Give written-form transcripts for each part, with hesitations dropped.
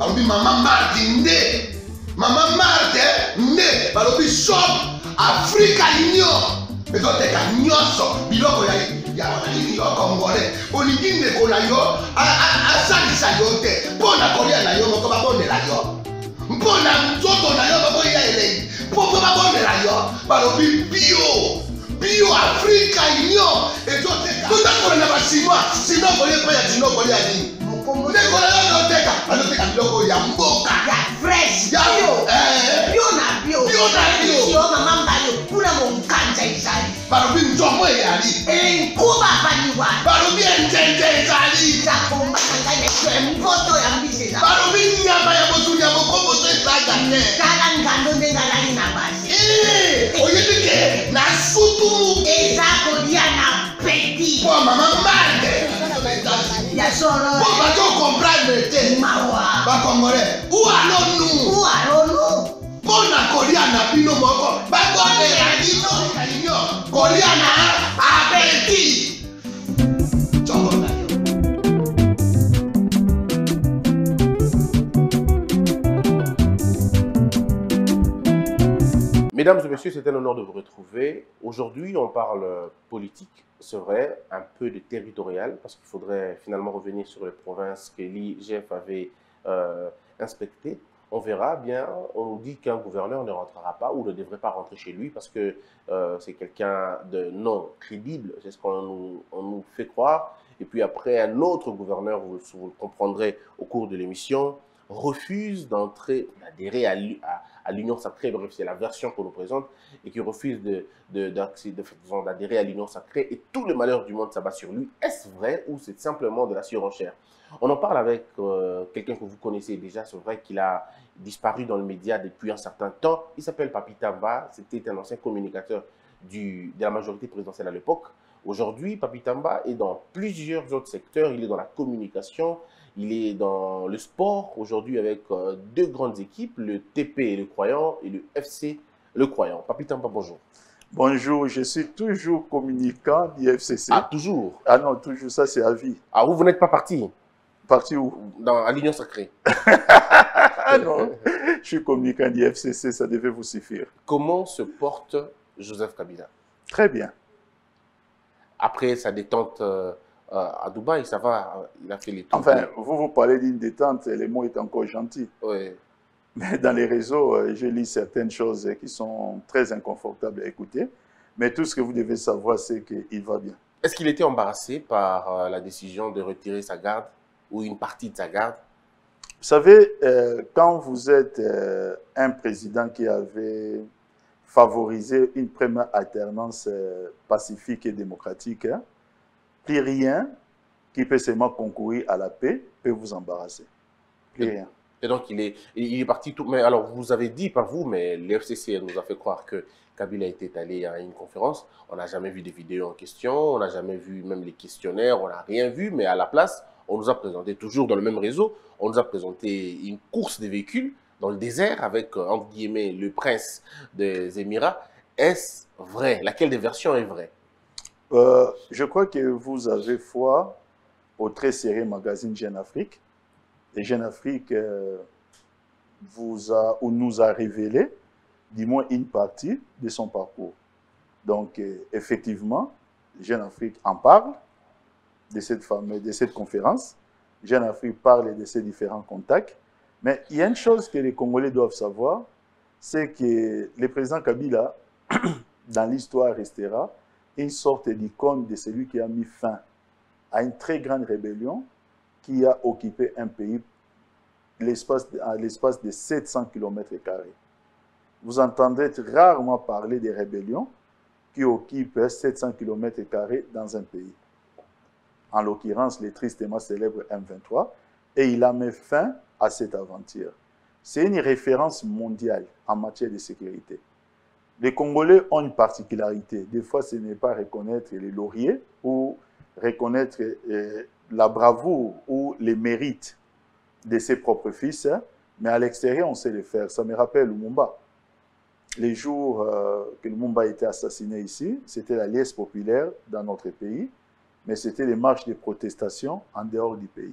balobi Maman Marthe nde. Maman Marthe nde. Balobi shop Africa Union. Ezoteka nyonso biloko ya nini yo Congolais. Olingi ndeko na yo asalisa yo te. Mpona kolia na yo moko babondela yo. Mpona nzoto na yo baboya elei. Mpo babondela yo. Balobi bio Africa Union. Ezoteka. Tutakola na basinois. Sino kolie pa ya sino kolia nini. Ndeko na yo ezoteka. Azoteka biloko ya mboka. Ya fresh. Ya bio na bio. Bio na bio. Sio mama mbayo. Kuna monkanja izali. Balobi nzomo eyali. Nkuba baniwa. Balobi enjenje ezali. Zakomba kanganya kwe mpoto ya mbise za. Balobi nyama ya motu ya mokombo to ezaga ne. Kala ngando ndenga lali na basi. Oyebike na sutu. Ezako dia na peti. Po Maman Marthe. Ya soro. Po bato comprendre te. Mawa. Ba Congolais. Où allons-nous? Où allons-nous? Pona kolia na bino moko. Ba kondela bino kanyo. Kolia na appétit. Choko na yo. Mesdames et messieurs, c'est un honneur de vous retrouver. Aujourd'hui, on parle politique, c'est vrai, un peu de territorial, parce qu'il faudrait finalement revenir sur les provinces que l'IGF avait inspectées. On verra bien, on nous dit qu'un gouverneur ne rentrera pas ou ne devrait pas rentrer chez lui parce que c'est quelqu'un de non crédible, c'est ce qu'on nous fait croire. Et puis après, un autre gouverneur, vous le comprendrez au cours de l'émission, refuse d'adhérer à l'Union sacrée, bref, c'est la version qu'on nous présente, et qui refuse d'adhérer à l'Union sacrée, et tout le malheur du monde s'abat sur lui. Est-ce vrai ou c'est simplement de la surenchère? On en parle avec quelqu'un que vous connaissez déjà, c'est vrai qu'il a disparu dans le média depuis un certain temps. Il s'appelle Papi Tamba, c'était un ancien communicateur de la majorité présidentielle à l'époque. Aujourd'hui, Papi Tamba est dans plusieurs autres secteurs, il est dans la communication, il est dans le sport, aujourd'hui avec deux grandes équipes, le TP Le Croyant et le FC Le Croyant. Papi Tamba, bonjour. Bonjour, je suis toujours communicant du FCC. Ah, toujours? Ah non, toujours, ça c'est à vie. Ah, vous n'êtes pas parti? Parti où? À l'Union sacrée. Ah non, je suis communicant du FCC, ça devait vous suffire. Comment se porte Joseph Kabila? Très bien. Après sa détente à Dubaï, ça va, il a fait les tours. Enfin, vous parlez d'une détente, les mots est encore gentil. Oui. Mais dans les réseaux, je lis certaines choses qui sont très inconfortables à écouter. Mais tout ce que vous devez savoir, c'est qu'il va bien. Est-ce qu'il était embarrassé par la décision de retirer sa garde ou une partie de sa garde? Vous savez, quand vous êtes un président qui avait favorisé une première alternance pacifique et démocratique, hein, plus rien qui peut seulement concourir à la paix peut vous embarrasser. Plus rien. Et donc, il est parti tout. Mais alors, vous avez dit, pas vous, mais l'FCC nous a fait croire que Kabila était allé à une conférence. On n'a jamais vu des vidéos en question, on n'a jamais vu même les questionnaires, on n'a rien vu, mais à la place, on nous a présenté, toujours dans le même réseau, on nous a présenté une course de véhicules dans le désert avec, entre guillemets, le prince des Émirats. Est-ce vrai? Laquelle des versions est vraie? Je crois que vous avez foi au très serré magazine Jeune Afrique. Et Jeune Afrique nous a révélé, du moins une partie de son parcours. Donc, effectivement, Jeune Afrique en parle de cette conférence. Jeune Afrique parle de ces différents contacts. Mais il y a une chose que les Congolais doivent savoir, c'est que le président Kabila, dans l'histoire, restera une sorte d'icône de celui qui a mis fin à une très grande rébellion qui a occupé un pays à l'espace de 700 km². Vous entendez rarement parler des rébellions qui occupent 700 km² dans un pays. En l'occurrence, le tristement célèbre M23, et il a mis fin à cette aventure. C'est une référence mondiale en matière de sécurité. Les Congolais ont une particularité. Des fois, ce n'est pas reconnaître les lauriers ou reconnaître la bravoure ou les mérites de ses propres fils, hein, mais à l'extérieur, on sait le faire. Ça me rappelle Lumumba. Les jours que Lumumba a été assassiné ici, c'était la liesse populaire dans notre pays, mais c'était les marches de protestation en dehors du pays.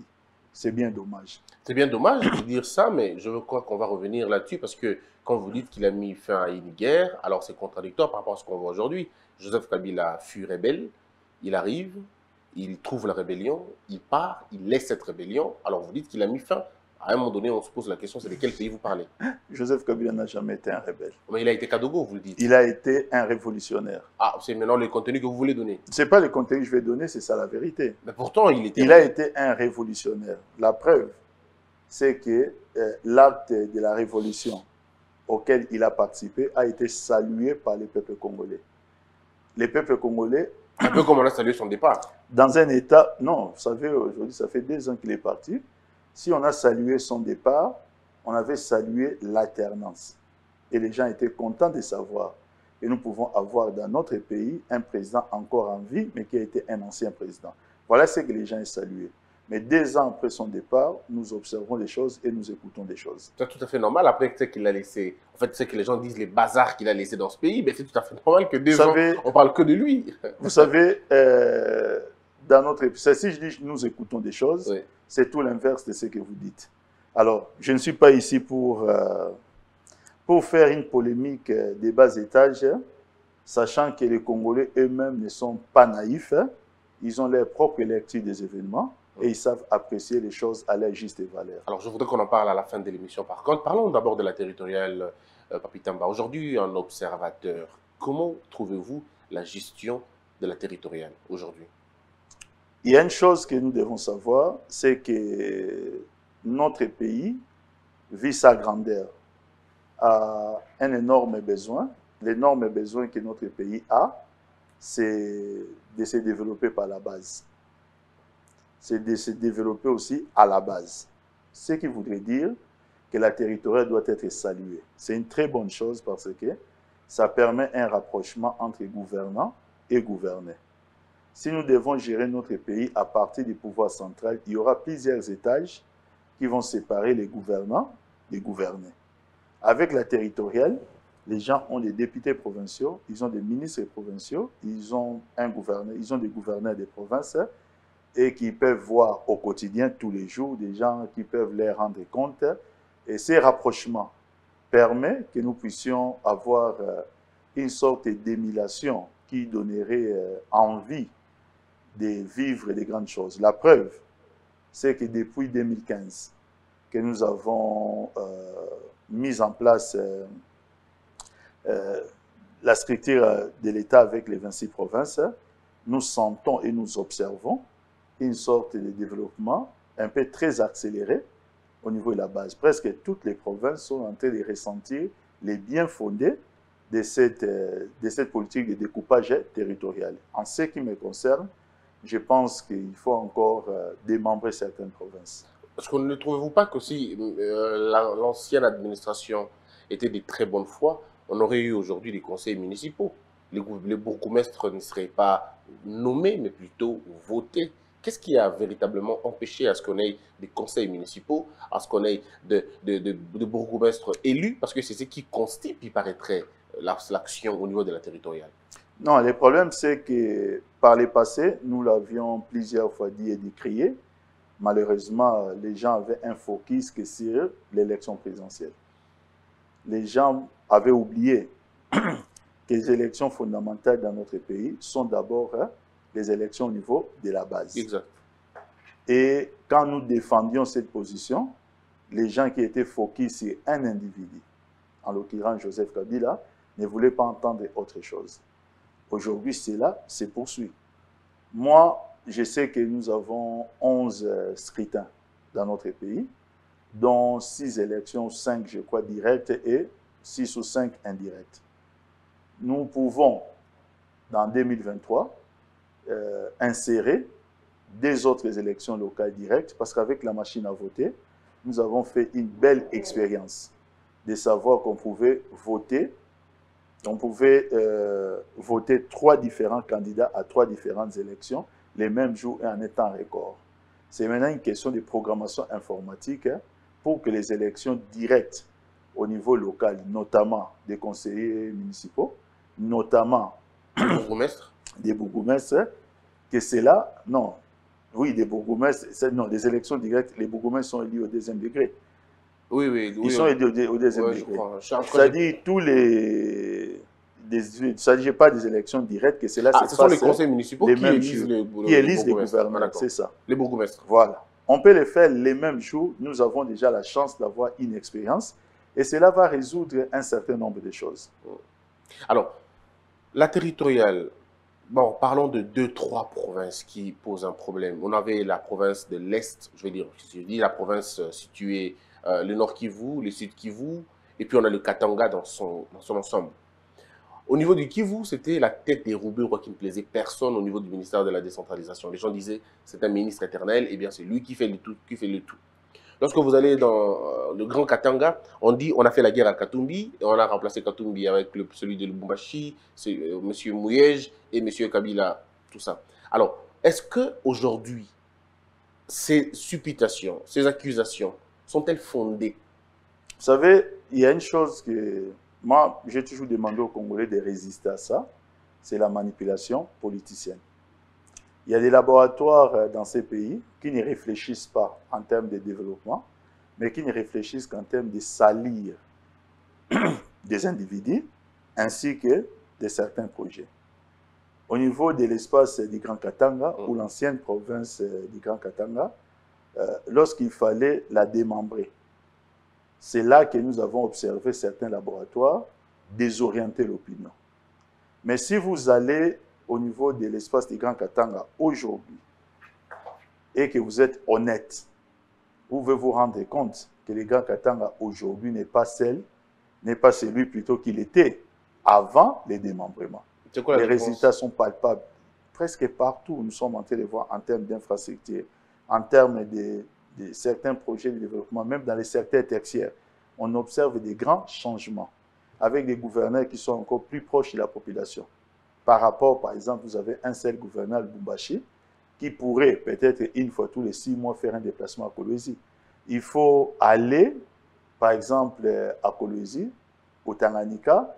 C'est bien dommage. C'est bien dommage de dire ça, mais je crois qu'on va revenir là-dessus parce que quand vous dites qu'il a mis fin à une guerre, alors c'est contradictoire par rapport à ce qu'on voit aujourd'hui. Joseph Kabila fut rebelle, il arrive, il trouve la rébellion, il part, il laisse cette rébellion, alors vous dites qu'il a mis fin. À un moment donné, on se pose la question, c'est de quel pays vous parlez? Joseph Kabila n'a jamais été un rebelle. Mais il a été Kadogo, vous le dites. Il a été un révolutionnaire. Ah, c'est maintenant le contenu que vous voulez donner. Ce n'est pas le contenu que je vais donner, c'est ça la vérité. Mais pourtant, il était... Il a été un révolutionnaire. La preuve, c'est que l'acte de la révolution auquel il a participé a été salué par les peuples congolais. Les peuples congolais... Un peu comme on a salué son départ. Dans un état... Non, vous savez, aujourd'hui, ça fait 2 ans qu'il est parti. Si on a salué son départ, on avait salué l'alternance. Et les gens étaient contents de savoir. Et nous pouvons avoir dans notre pays un président encore en vie, mais qui a été un ancien président. Voilà ce que les gens ont salué. Mais 2 ans après son départ, nous observons des choses et nous écoutons des choses. C'est tout à fait normal. Après, ce qu'il a laissé, en fait, ce que les gens disent, les bazars qu'il a laissés dans ce pays, ben, c'est tout à fait normal que 2 ans, on parle que de lui. Vous savez, dans notre épisode, si je dis nous écoutons des choses, oui, c'est tout l'inverse de ce que vous dites. Alors, je ne suis pas ici pour faire une polémique des bas étages, sachant que les Congolais eux-mêmes ne sont pas naïfs. Ils ont leur propre lecture des événements et ils savent apprécier les choses à leur juste valeur. Alors, je voudrais qu'on en parle à la fin de l'émission. Par contre, parlons d'abord de la territoriale, Papi Tamba. Aujourd'hui, un observateur, comment trouvez-vous la gestion de la territoriale aujourd'hui? Il y a une chose que nous devons savoir, c'est que notre pays vit sa grandeur, a un énorme besoin. L'énorme besoin que notre pays a, c'est de se développer par la base. C'est de se développer aussi à la base. Ce qui voudrait dire que la territoriale doit être saluée. C'est une très bonne chose parce que ça permet un rapprochement entre gouvernants et gouvernés. Si nous devons gérer notre pays à partir du pouvoir central, il y aura plusieurs étages qui vont séparer les gouvernants des gouvernés. Avec la territoriale, les gens ont des députés provinciaux, ils ont des ministres provinciaux, ils ont un gouverneur, ils ont des gouverneurs des provinces et qui peuvent voir au quotidien, tous les jours, des gens qui peuvent leur rendre compte. Et ces rapprochements permettent que nous puissions avoir une sorte d'émulation qui donnerait envie de vivre des grandes choses. La preuve, c'est que depuis 2015, que nous avons mis en place la structure de l'État avec les 26 provinces, nous sentons et nous observons une sorte de développement un peu très accéléré au niveau de la base. Presque toutes les provinces sont en train de ressentir les biens fondés de cette politique de découpage territorial. En ce qui me concerne, je pense qu'il faut encore démembrer certaines provinces. Parce que ne trouvez-vous pas que si l'ancienne administration était de très bonne foi, on aurait eu aujourd'hui des conseils municipaux. Les bourgmestres ne seraient pas nommés, mais plutôt votés. Qu'est-ce qui a véritablement empêché à ce qu'on ait des conseils municipaux, à ce qu'on ait de bourgmestres élus? Parce que c'est ce qui constitue, il paraîtrait, l'action au niveau de la territoriale. Non, le problème, c'est que par le passé, nous l'avions plusieurs fois dit et décrié. Malheureusement, les gens avaient un focus que sur l'élection présidentielle. Les gens avaient oublié que les élections fondamentales dans notre pays sont d'abord les élections au niveau de la base. Exact. Et quand nous défendions cette position, les gens qui étaient focus sur un individu, en l'occurrence Joseph Kabila, ne voulaient pas entendre autre chose. Aujourd'hui, cela se poursuit. Moi, je sais que nous avons 11 scrutins dans notre pays, dont 6 élections, 5, je crois, directes et 6 ou 5 indirectes. Nous pouvons, dans 2023, insérer des autres élections locales directes, parce qu'avec la machine à voter, nous avons fait une belle expérience de savoir qu'on pouvait voter. On pouvait voter 3 différents candidats à 3 différentes élections les mêmes jours et en étant record. C'est maintenant une question de programmation informatique pour que les élections directes au niveau local, notamment des conseillers municipaux, notamment des bourgmestres, que cela, non, Oui, des bourgmestres, non, les élections directes, les bourgmestres sont élus au deuxième degré. Oui. Ils sont élus au deuxième Ouais, je degré. crois. C'est-à-dire, tous les. C'est-à-dire, pas des élections directes, que cela Ah, se ce sont les passe conseils municipaux les qui mêmes élisent jours, les qui élisent les bourgmestres. Ah, gouverneurs, d'accord. c'est ça. Les bourgmestres. Voilà. On peut les faire les mêmes jours. Nous avons déjà la chance d'avoir une expérience et cela va résoudre un certain nombre de choses. Alors, la territoriale, bon, parlons de 2-3 provinces qui posent un problème. On avait la province de l'Est, je dis la province située, le Nord Kivu, le Sud Kivu, et puis on a le Katanga dans son ensemble. Au niveau du Kivu, c'était la tête dérobée qui ne plaisait personne au niveau du ministère de la décentralisation. Les gens disaient, c'est un ministre éternel, et bien c'est lui qui fait le tout, Lorsque vous allez dans le Grand Katanga, on dit on a fait la guerre à Katumbi, et on a remplacé Katumbi avec celui de Lubumbashi, M. Mouyej et M. Kabila, tout ça. Alors, est-ce qu'aujourd'hui, ces supputations, ces accusations, sont-elles fondées? Vous savez, il y a une chose que moi, j'ai toujours demandé aux Congolais de résister à ça, c'est la manipulation politicienne. Il y a des laboratoires dans ces pays qui ne réfléchissent pas en termes de développement, mais qui ne réfléchissent qu'en termes de salir des individus ainsi que de certains projets. Au niveau de l'espace du Grand Katanga, ou l'ancienne province du Grand Katanga, lorsqu'il fallait la démembrer, c'est là que nous avons observé certains laboratoires désorienter l'opinion. Mais si vous allez au niveau de l'espace du Grand Katanga aujourd'hui et que vous êtes honnête, vous pouvez vous rendre compte que le Grand Katanga aujourd'hui n'est pas celui plutôt qu'il était avant les démembrements. Les résultats sont palpables presque partout. Nous sommes en train de voir en termes d'infrastructure, en termes de certains projets de développement, même dans les secteurs tertiaires. On observe des grands changements avec des gouverneurs qui sont encore plus proches de la population. Par rapport, par exemple, vous avez un seul gouverneur, Lubumbashi, qui pourrait peut-être une fois tous les 6 mois faire un déplacement à Kolwezi. Il faut aller, par exemple, à Kolwezi, au Tanganyika,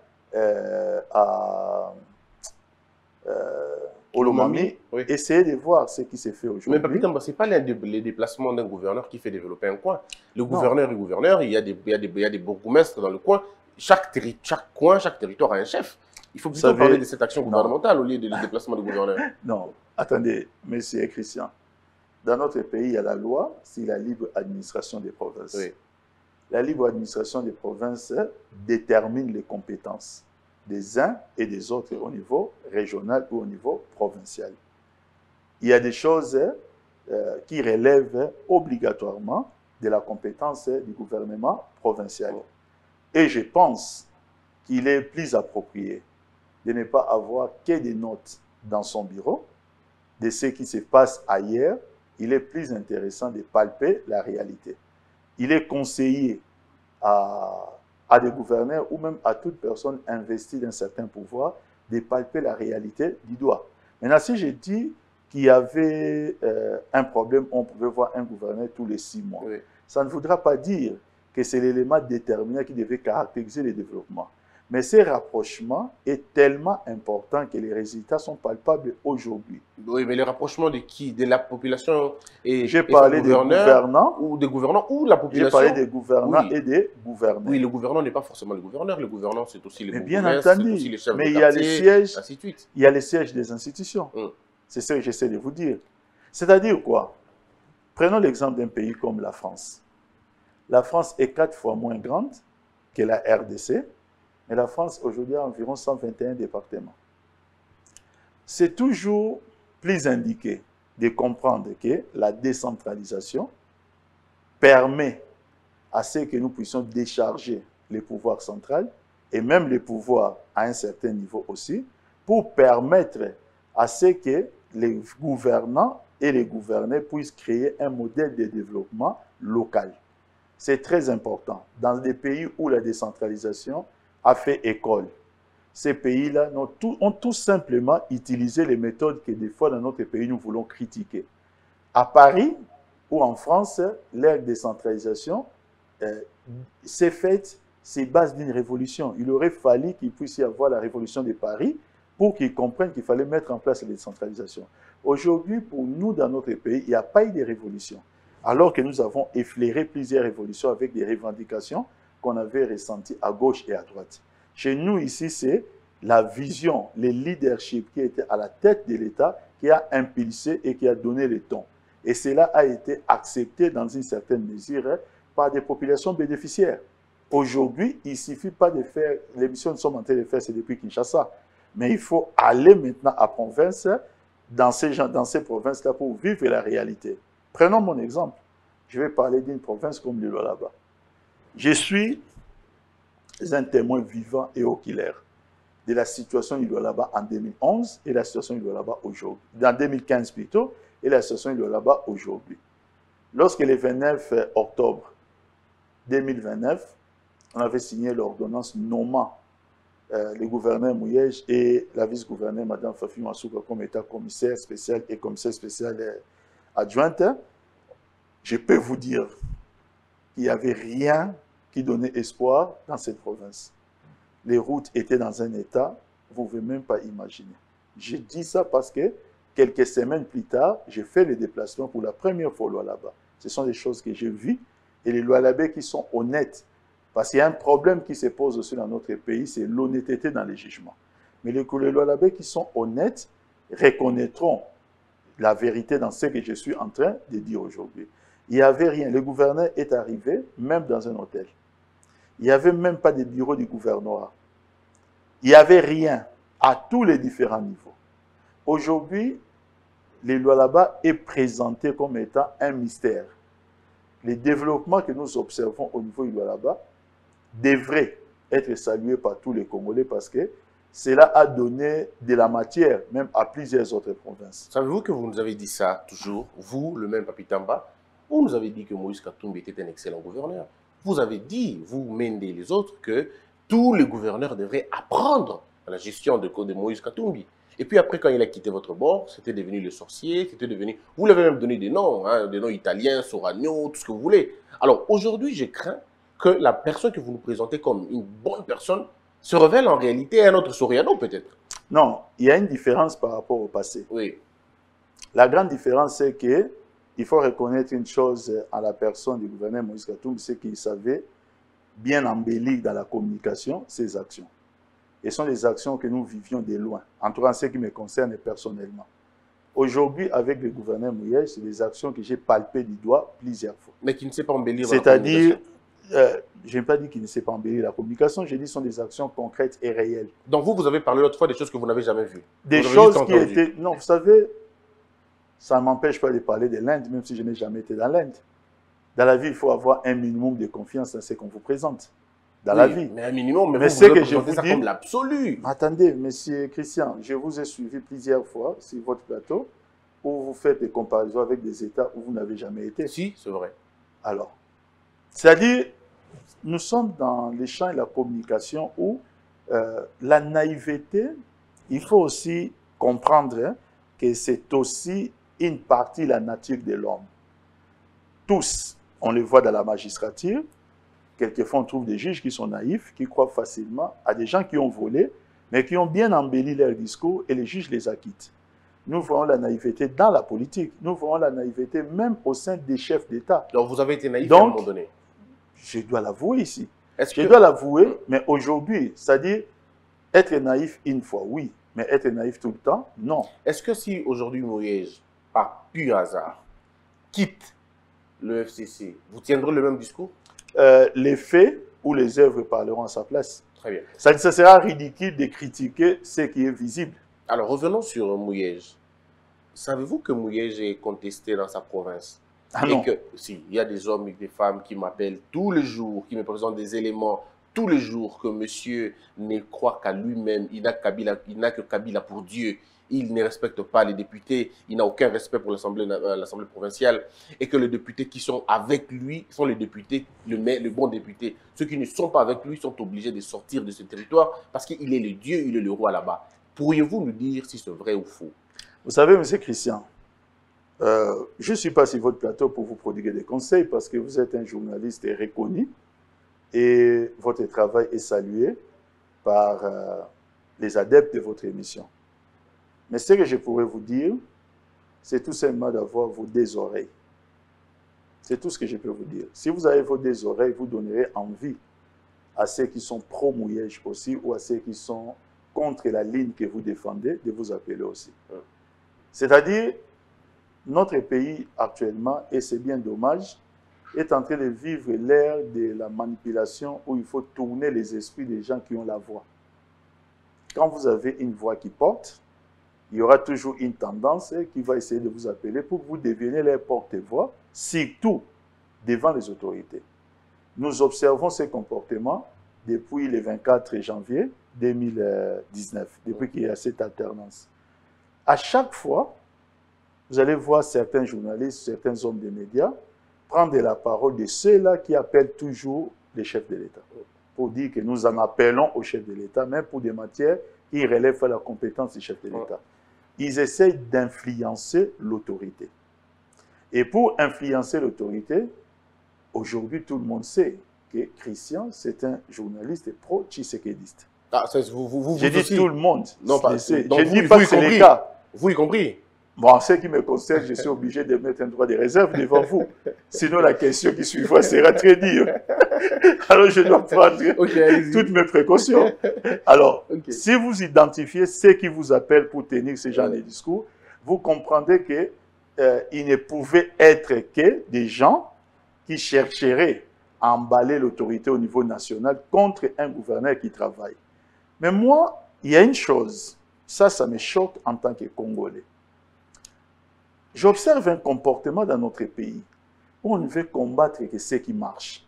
au Lomami, oui. Essayer de voir ce qui s'est fait aujourd'hui. Mais Papi Kamba, ce n'est pas les déplacements d'un gouverneur qui fait développer un coin. Le gouverneur, il y a des bourgmestres dans le coin. Chaque coin, chaque territoire a un chef. Il faut plutôt parler de cette action gouvernementale au lieu des déplacements du gouverneur. Non, attendez, monsieur Christian. Dans notre pays, il y a la loi, c'est la libre administration des provinces. Oui. La libre administration des provinces détermine les compétences des uns et des autres au niveau régional ou au niveau provincial. Il y a des choses qui relèvent obligatoirement de la compétence du gouvernement provincial. Et je pense qu'il est plus approprié de ne pas avoir que des notes dans son bureau de ce qui se passe ailleurs. Il est plus intéressant de palper la réalité. Il est conseillé à des gouverneurs ou même à toute personne investie d'un certain pouvoir de palper la réalité du doigt. Maintenant, si je dis qu'il y avait un problème, on pouvait voir un gouverneur tous les 6 mois. Oui. Ça ne voudra pas dire que c'est l'élément déterminant qui devait caractériser le développement. Mais ce rapprochement est tellement important que les résultats sont palpables aujourd'hui. Oui, mais le rapprochement de qui? De la population et j'ai parlé des gouvernants ou des gouvernants ou la population? J'ai parlé des gouvernants et des gouverneurs. Oui, le gouvernant n'est pas forcément le gouverneur. Le gouvernant, c'est aussi les bien entendu, aussi les chefs mais de quartier, ainsi de suite. Il y a les sièges des institutions. C'est ce que j'essaie de vous dire. C'est-à-dire quoi? Prenons l'exemple d'un pays comme la France. La France est 4 fois moins grande que la RDC. Mais la France, aujourd'hui, a environ 121 départements. C'est toujours plus indiqué de comprendre que la décentralisation permet à ce que nous puissions décharger les pouvoirs centraux et même les pouvoirs à un certain niveau aussi, pour permettre à ce que les gouvernants et les gouvernés puissent créer un modèle de développement local. C'est très important. Dans des pays où la décentralisation a fait école. Ces pays-là ont tout simplement utilisé les méthodes que des fois dans notre pays nous voulons critiquer. À Paris ou en France, l'ère décentralisation s'est faite sur base d'une révolution. Il aurait fallu qu'il puisse y avoir la révolution de Paris pour qu'ils comprennent qu'il fallait mettre en place la décentralisation. Aujourd'hui, pour nous, dans notre pays, il n'y a pas eu de révolution. Alors que nous avons effleuré plusieurs révolutions avec des revendications qu'on avait ressenties à gauche et à droite. Chez nous, ici, c'est la vision, le leadership qui était à la tête de l'État qui a impulsé et qui a donné le ton. Et cela a été accepté dans une certaine mesure par des populations bénéficiaires. Aujourd'hui, il ne suffit pas de faire, l'émission que nous sommes en train de faire, c'est depuis Kinshasa. Mais il faut aller maintenant à province, dans ces provinces-là pour vivre la réalité. Prenons mon exemple. Je vais parler d'une province comme le Lualaba. Je suis un témoin vivant et oculaire de la situation du Lualaba en 2011 et la situation du Lualaba aujourd'hui. En 2015 plutôt, et la situation du Lualaba aujourd'hui. Lorsque le 29 octobre 2029, on avait signé l'ordonnance nommant le gouverneur Mouyej et la vice-gouverneure Mme Fafi Massouka comme état commissaire spécial et commissaire spécial adjointe, je peux vous dire qu'il n'y avait rien qui donnait espoir dans cette province. Les routes étaient dans un état, vous ne pouvez même pas imaginer. Je dis ça parce que quelques semaines plus tard, j'ai fait le déplacement pour la première fois au Lualaba. Ce sont des choses que j'ai vues et les Lualabais qui sont honnêtes. Parce qu'il y a un problème qui se pose aussi dans notre pays, c'est l'honnêteté dans les jugements. Mais les Lualabais qui sont honnêtes reconnaîtront la vérité dans ce que je suis en train de dire aujourd'hui. Il n'y avait rien. Le gouverneur est arrivé, même dans un hôtel. Il n'y avait même pas de bureau du gouvernorat. Il n'y avait rien à tous les différents niveaux. Aujourd'hui, le Lualaba est présenté comme étant un mystère. Les développements que nous observons au niveau du Lualaba devrait être salué par tous les Congolais parce que cela a donné de la matière même à plusieurs autres provinces. Savez-vous que vous nous avez dit ça toujours, vous, le même Papi Tamba, vous nous avez dit que Moïse Katumbi était un excellent gouverneur. Vous avez dit, vous, Mende et les autres, que tous les gouverneurs devraient apprendre à la gestion de Moïse Katumbi. Et puis après, quand il a quitté votre bord, c'était devenu le sorcier, c'était devenu... Vous l'avez même donné des noms, hein, des noms italiens, Soragno, tout ce que vous voulez. Alors aujourd'hui, je crains que la personne que vous nous présentez comme une bonne personne se révèle en réalité un autre Soriano peut-être. Non, il y a une différence par rapport au passé. Oui. La grande différence, c'est que il faut reconnaître une chose à la personne du gouverneur Moïse Katumbi, c'est qu'il savait bien embellir dans la communication ses actions. Et ce sont des actions que nous vivions de loin, en tout cas en ce qui me concerne personnellement. Aujourd'hui, avec le gouverneur Mouyej, c'est des actions que j'ai palpées du doigt plusieurs fois. Mais qui ne sait pas embellir. C'est-à-dire, je n'ai pas dit qu'il ne sait pas embellir la communication, j'ai dit que ce sont des actions concrètes et réelles. Donc vous avez parlé l'autre fois des choses que vous n'avez jamais vues. Des choses qui étaient... Non, vous savez, ça ne m'empêche pas de parler de l'Inde, même si je n'ai jamais été dans l'Inde. Dans la vie, il faut avoir un minimum de confiance dans ce qu'on vous présente. Dans la vie. Mais un minimum, mais c'est que je vous ça comme l'absolu. Attendez, monsieur Christian, je vous ai suivi plusieurs fois sur votre plateau où vous faites des comparaisons avec des États où vous n'avez jamais été. Si, c'est vrai. Alors, c'est-à-dire, nous sommes dans les champs et la communication où la naïveté, il faut aussi comprendre que c'est aussi une partie de la nature de l'homme. Tous, on le voit dans la magistrature. Quelquefois, on trouve des juges qui sont naïfs, qui croient facilement à des gens qui ont volé, mais qui ont bien embelli leur discours et les juges les acquittent. Nous voyons la naïveté dans la politique. Nous voyons la naïveté même au sein des chefs d'État. Donc, vous avez été naïf à un moment donné. Je dois l'avouer ici. Je dois l'avouer, mais aujourd'hui, c'est-à-dire être naïf une fois, oui, mais être naïf tout le temps, non. Est-ce que si aujourd'hui Mouyej, par pur hasard, quitte le FCC, vous tiendrez le même discours? Les faits ou les œuvres parleront à sa place. Très bien. Ça sera ridicule de critiquer ce qui est visible. Alors, revenons sur Mouyej. Savez-vous que Mouyej est contesté dans sa province? Ah et non. que, si, il y a des hommes et des femmes qui m'appellent tous les jours, qui me présentent des éléments tous les jours que monsieur ne croit qu'à lui-même, il n'a que Kabila pour Dieu. Il ne respecte pas les députés, il n'a aucun respect pour l'Assemblée provinciale, et que les députés qui sont avec lui sont les députés, le bon député. Ceux qui ne sont pas avec lui sont obligés de sortir de ce territoire parce qu'il est le Dieu, il est le roi là-bas. Pourriez-vous nous dire si c'est vrai ou faux? Vous savez, M. Christian, je ne suis pas sur votre plateau pour vous prodiguer des conseils parce que vous êtes un journaliste reconnu et votre travail est salué par les adeptes de votre émission. Mais ce que je pourrais vous dire, c'est tout simplement d'avoir vos deux oreilles. C'est tout ce que je peux vous dire. Si vous avez vos deux oreilles, vous donnerez envie à ceux qui sont pro-Mouyej aussi ou à ceux qui sont contre la ligne que vous défendez de vous appeler aussi. C'est-à-dire, notre pays actuellement, et c'est bien dommage, est en train de vivre l'ère de la manipulation où il faut tourner les esprits des gens qui ont la voix. Quand vous avez une voix qui porte, il y aura toujours une tendance qui va essayer de vous appeler pour que vous deveniez les porte-voix, surtout devant les autorités. Nous observons ces comportements depuis le 24 janvier 2019, depuis qu'il y a cette alternance. À chaque fois, vous allez voir certains journalistes, certains hommes des médias prendre la parole de ceux-là qui appellent toujours les chefs de l'État. Pour dire que nous en appelons aux chefs de l'État, même pour des matières qui relèvent la compétence des chefs de l'État. Ils essayent d'influencer l'autorité. Et pour influencer l'autorité, aujourd'hui, tout le monde sait que Christian, c'est un journaliste pro-tshisekédiste. Ah, vous J'ai dit aussi. tout le monde. Non, pas. Je Donc, ne vous, dis pas vous que c'est y le compris. cas. Vous y compris. Bon, en ce qui me concerne, je suis obligé de mettre un droit de réserve devant vous. Sinon, la question qui suivra sera très dure. Alors, je dois prendre toutes mes précautions. Alors, si vous identifiez ceux qui vous appellent pour tenir ce genre de discours, vous comprendrez que il ne pouvait être que des gens qui chercheraient à emballer l'autorité au niveau national contre un gouverneur qui travaille. Mais moi, il y a une chose, ça me choque en tant que Congolais. J'observe un comportement dans notre pays où on ne veut combattre que ce qui marche.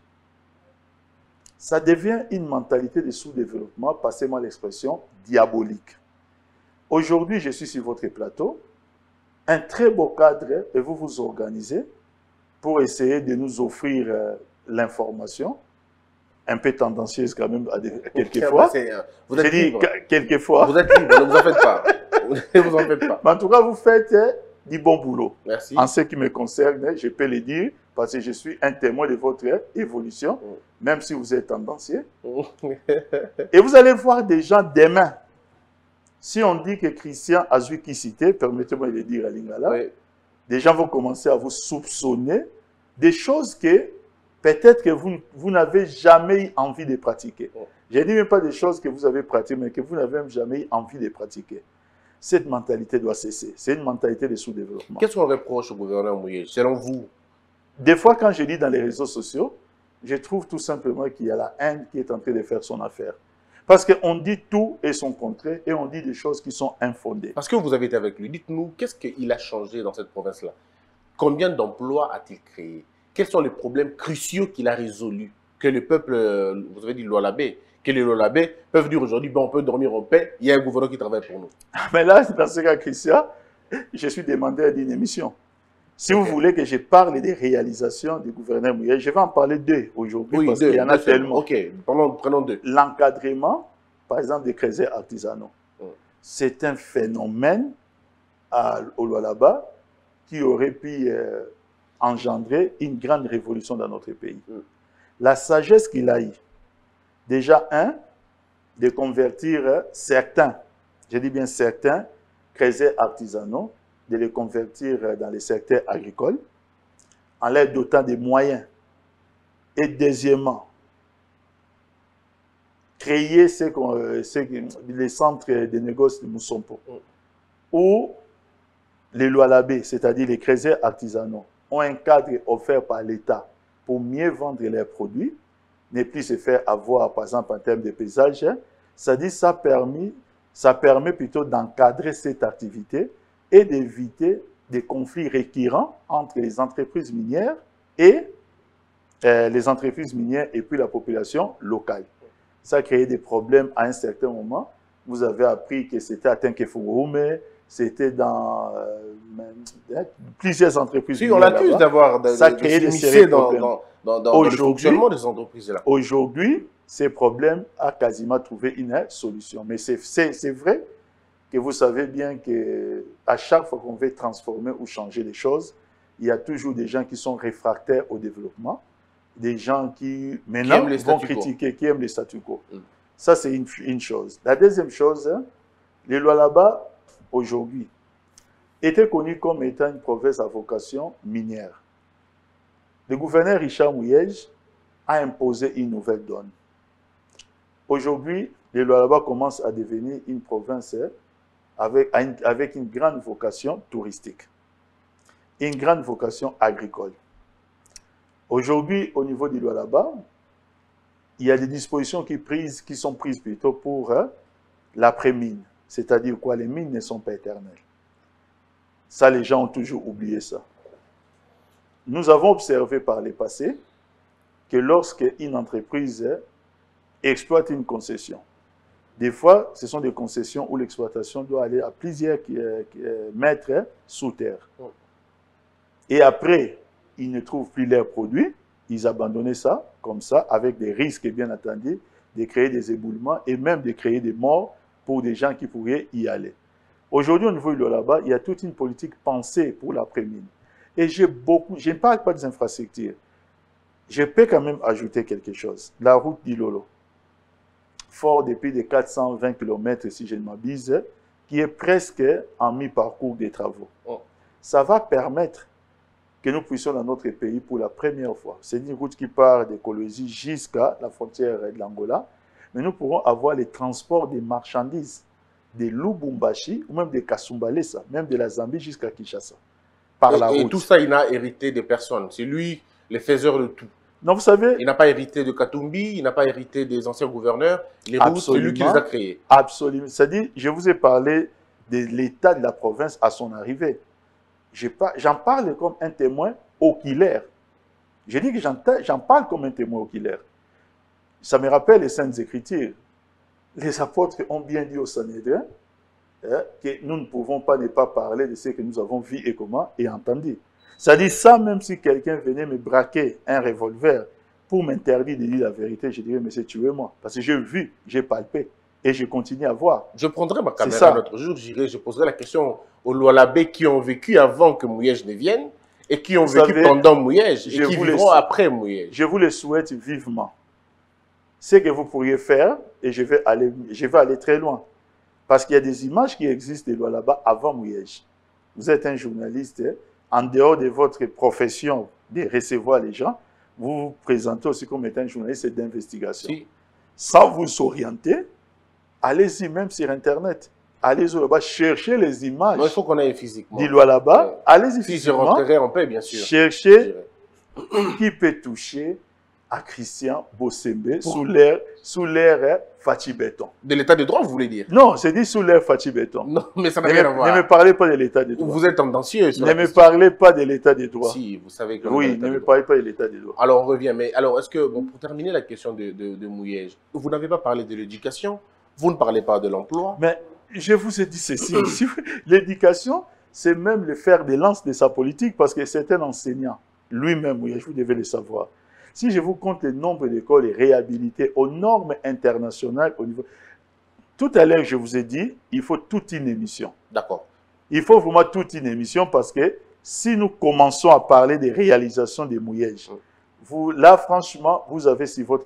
Ça devient une mentalité de sous-développement, passez-moi l'expression, diabolique. Aujourd'hui, je suis sur votre plateau, un très beau cadre, et vous vous organisez pour essayer de nous offrir l'information, un peu tendancieuse quand même, quelquefois. Vous êtes libre. Quelquefois. Vous êtes libre, ne vous en faites pas. Ne vous en faites pas. Mais en tout cas, vous faites du bon boulot. Merci. En ce qui me concerne, je peux le dire, parce que je suis un témoin de votre évolution, même si vous êtes tendancieux. Et vous allez voir des gens demain. Si on dit que Christian Azwi cité, permettez-moi de le dire à Lingala, des gens vont commencer à vous soupçonner des choses que peut-être que vous n'avez jamais eu envie de pratiquer. Je ne dis même pas des choses que vous avez pratiquées, mais que vous n'avez même jamais eu envie de pratiquer. Cette mentalité doit cesser. C'est une mentalité de sous-développement. Qu'est-ce qu'on reproche au gouverneur Mouyej, selon vous? Des fois, quand je lis dans les réseaux sociaux, je trouve tout simplement qu'il y a la haine qui est en train de faire son affaire. Parce qu'on dit tout et son contraire, et on dit des choses qui sont infondées. Parce que vous avez été avec lui, dites-nous, qu'est-ce qu'il a changé dans cette province-là? Combien d'emplois a-t-il créé? Quels sont les problèmes cruciaux qu'il a résolus? Que le peuple, vous avez dit Lualabé, que les Lualabé peuvent dire aujourd'hui, ben, on peut dormir en paix, il y a un gouverneur qui travaille pour nous. Mais là, dans ce cas, Christian, je suis demandeur d'une émission. Si vous voulez que je parle des réalisations du gouverneur Mouyej, je vais en parler deux aujourd'hui, parce qu'il y en a tellement. Ok, prenons deux. L'encadrement, par exemple, des creuets artisanaux. C'est un phénomène au Lualaba qui aurait pu engendrer une grande révolution dans notre pays. La sagesse qu'il a eue, déjà, de convertir certains, je dis bien certains, creuets artisanaux, de les convertir dans les secteurs agricoles, en leur dotant des moyens. Et deuxièmement, créer les centres de négoce de Moussompo, où les Lualabé, c'est-à-dire les creuets artisanaux, ont un cadre offert par l'État pour mieux vendre leurs produits, ne plus se faire avoir, par exemple, en termes de paysage. C'est-à-dire ça permet plutôt d'encadrer cette activité et d'éviter des conflits récurrents entre les entreprises minières et puis la population locale. Ça a créé des problèmes à un certain moment. Vous avez appris que c'était à Tenkefugurume, c'était dans plusieurs entreprises. Si, on l'accuse d'avoir créé des séries de problèmes. Dans le fonctionnement des entreprises-là. Aujourd'hui, ces problèmes ont quasiment trouvé une solution. Mais c'est vrai que vous savez bien qu'à chaque fois qu'on veut transformer ou changer les choses, il y a toujours des gens qui sont réfractaires au développement, des gens qui maintenant vont critiquer, qui aiment le statu quo. Ça, c'est une chose. La deuxième chose, hein, les Lualaba, aujourd'hui, étaient connus comme étant une province à vocation minière. Le gouverneur Richard Mouyej a imposé une nouvelle donne. Aujourd'hui, les Lualaba commencent à devenir une province avec une grande vocation touristique, une grande vocation agricole. Aujourd'hui, au niveau des Lualaba, il y a des dispositions qui sont prises plutôt pour l'après-mine. C'est-à-dire quoi? Les mines ne sont pas éternelles. Ça, les gens ont toujours oublié ça. Nous avons observé par le passé que lorsque une entreprise exploite une concession, des fois, ce sont des concessions où l'exploitation doit aller à plusieurs mètres sous terre. Et après, ils ne trouvent plus leurs produits, ils abandonnent ça, comme ça, avec des risques, bien entendu, de créer des éboulements et même de créer des morts pour des gens qui pourraient y aller. Aujourd'hui, au niveau de là-bas, il y a toute une politique pensée pour l'après-mine. Et je ne parle pas des infrastructures. Je peux quand même ajouter quelque chose. La route d'Ilolo, fort depuis de 420 km, si je ne m'abuse, qui est presque en mi-parcours des travaux. Ça va permettre que nous puissions dans notre pays pour la première fois. C'est une route qui part de Kolwezi jusqu'à la frontière de l'Angola, mais nous pourrons avoir les transports des marchandises de Lubumbashi ou même de Kasumbalesa, même de la Zambie jusqu'à Kinshasa. Par la route. Et tout ça, il n'a hérité de personne. C'est lui le faiseur de tout. Non, vous savez... Il n'a pas hérité de Katumbi, il n'a pas hérité des anciens gouverneurs. Les routes, c'est lui qui les a créées. Absolument. C'est-à-dire, je vous ai parlé de l'état de la province à son arrivée. J'en parle comme un témoin oculaire. Je dis que j'en parle comme un témoin oculaire. Ça me rappelle les Saintes Écritures. Les apôtres ont bien dit au Sanhédrin que nous ne pouvons pas ne pas parler de ce que nous avons vu et comment et entendu. C'est-à-dire ça, même si quelqu'un venait me braquer un revolver pour m'interdire de dire la vérité, je dirais, mais c'est tuez-moi. Parce que j'ai vu, j'ai palpé et je continue à voir. Je prendrai ma caméra l'autre jour, je poserai la question aux Lualabé qui ont vécu avant que Mouyej ne vienne et qui ont vécu pendant Mouyej et qui vivront après Mouyej. Je vous le souhaite vivement. Ce que vous pourriez faire, et je vais aller très loin. Parce qu'il y a des images qui existent de Lualaba avant Mouyej. Vous êtes un journaliste, en dehors de votre profession de recevoir les gens, vous vous présentez aussi comme étant un journaliste d'investigation. Si. Sans vous orienter, allez-y même sur Internet. Allez-y là-bas, cherchez les images. Non, il faut qu'on aille physiquement. Dis-le là-bas, allez-y physiquement. Si je rentrerai en paix, bien sûr. Cherchez qui peut toucher à Christian Bossembe sous l'ère Fachi Béton. De l'état de droit, vous voulez dire? Non, c'est dit sous l'ère Fachi Béton. Non, mais ça n'a rien à voir. Ne me parlez pas de l'état de droit. Vous êtes tendancieux sur Ne me parlez pas de l'état de droit. Si, vous savez que... Oui, ne me parlez pas de l'état de droit. Alors, on revient. Mais alors, est-ce que, bon, pour terminer la question de Mouyej, vous n'avez pas parlé de l'éducation, vous ne parlez pas de l'emploi. Mais je vous ai dit ceci. L'éducation, c'est même le fer de lance de sa politique parce que c'est un enseignant. Lui-même, Mouyej, vous devez le savoir. Si je vous compte le nombre d'écoles réhabilitées aux normes internationales au niveau... Tout à l'heure, je vous ai dit, il faut toute une émission. D'accord. Il faut vraiment toute une émission parce que si nous commençons à parler des réalisations des Mouyej, là, franchement, vous avez sur votre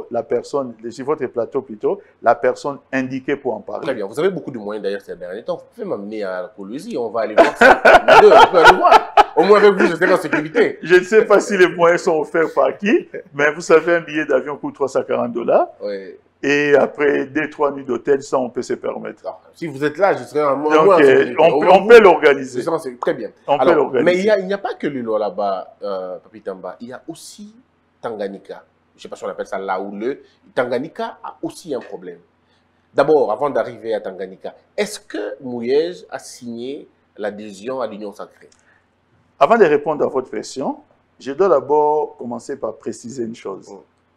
sur votre plateau plutôt, la personne indiquée pour en parler. Très bien. Vous avez beaucoup de moyens d'ailleurs ces derniers temps. Vous pouvez m'amener à la Kolwezi, on va aller voir ça. On peut aller voir. Au moins avec vous, je serai en sécurité. Je ne sais pas si les moyens sont offerts par qui, mais vous savez, un billet d'avion coûte 340 $. Oui. Et après 2-3 nuits d'hôtel, ça, on peut se permettre. Alors, si vous êtes là, je serai en moins. On peut l'organiser. Très bien. On peut l'organiser. Mais il n'y a pas que le là-bas, Papi Tamba. Il y a aussi Tanganyika. Je ne sais pas si on appelle ça là ou le. Tanganyika a aussi un problème. D'abord, avant d'arriver à Tanganyika, est-ce que Mouyej a signé l'adhésion à l'Union sacrée? Avant de répondre à votre question, je dois d'abord commencer par préciser une chose.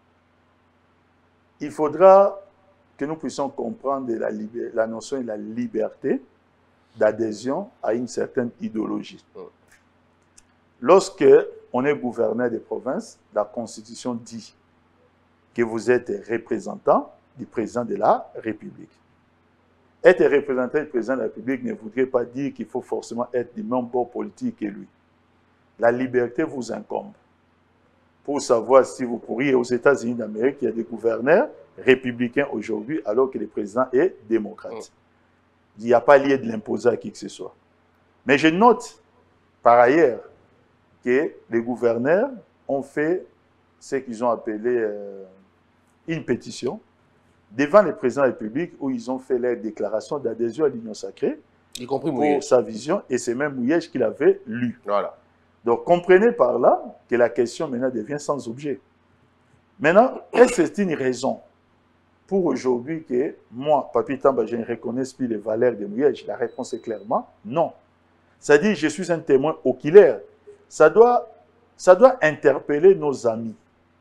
Il faudra que nous puissions comprendre la notion de la liberté d'adhésion à une certaine idéologie. Lorsque on est gouverneur des provinces, la Constitution dit que vous êtes représentant du président de la République. Être représentant du président de la République ne voudrait pas dire qu'il faut forcément être du même bord politique que lui. La liberté vous incombe. Pour savoir si vous pourriez, aux États-Unis d'Amérique, il y a des gouverneurs républicain aujourd'hui alors que le président est démocrate. Il n'y a pas lieu de l'imposer à qui que ce soit. Mais je note par ailleurs que les gouverneurs ont fait ce qu'ils ont appelé une pétition devant le président de la République où ils ont fait leur déclaration d'adhésion à l'Union sacrée Y compris pour Mouyej. sa vision, et c'est même Mouyej qui l'avait lu. Voilà. Donc comprenez par là que la question maintenant devient sans objet. Maintenant, est-ce que c'est une raison pour aujourd'hui que moi, Papi Tamba, je ne reconnaisse plus les valeurs de Mouyej? La réponse est clairement non. C'est-à-dire, je suis un témoin oculaire. Ça doit interpeller nos amis.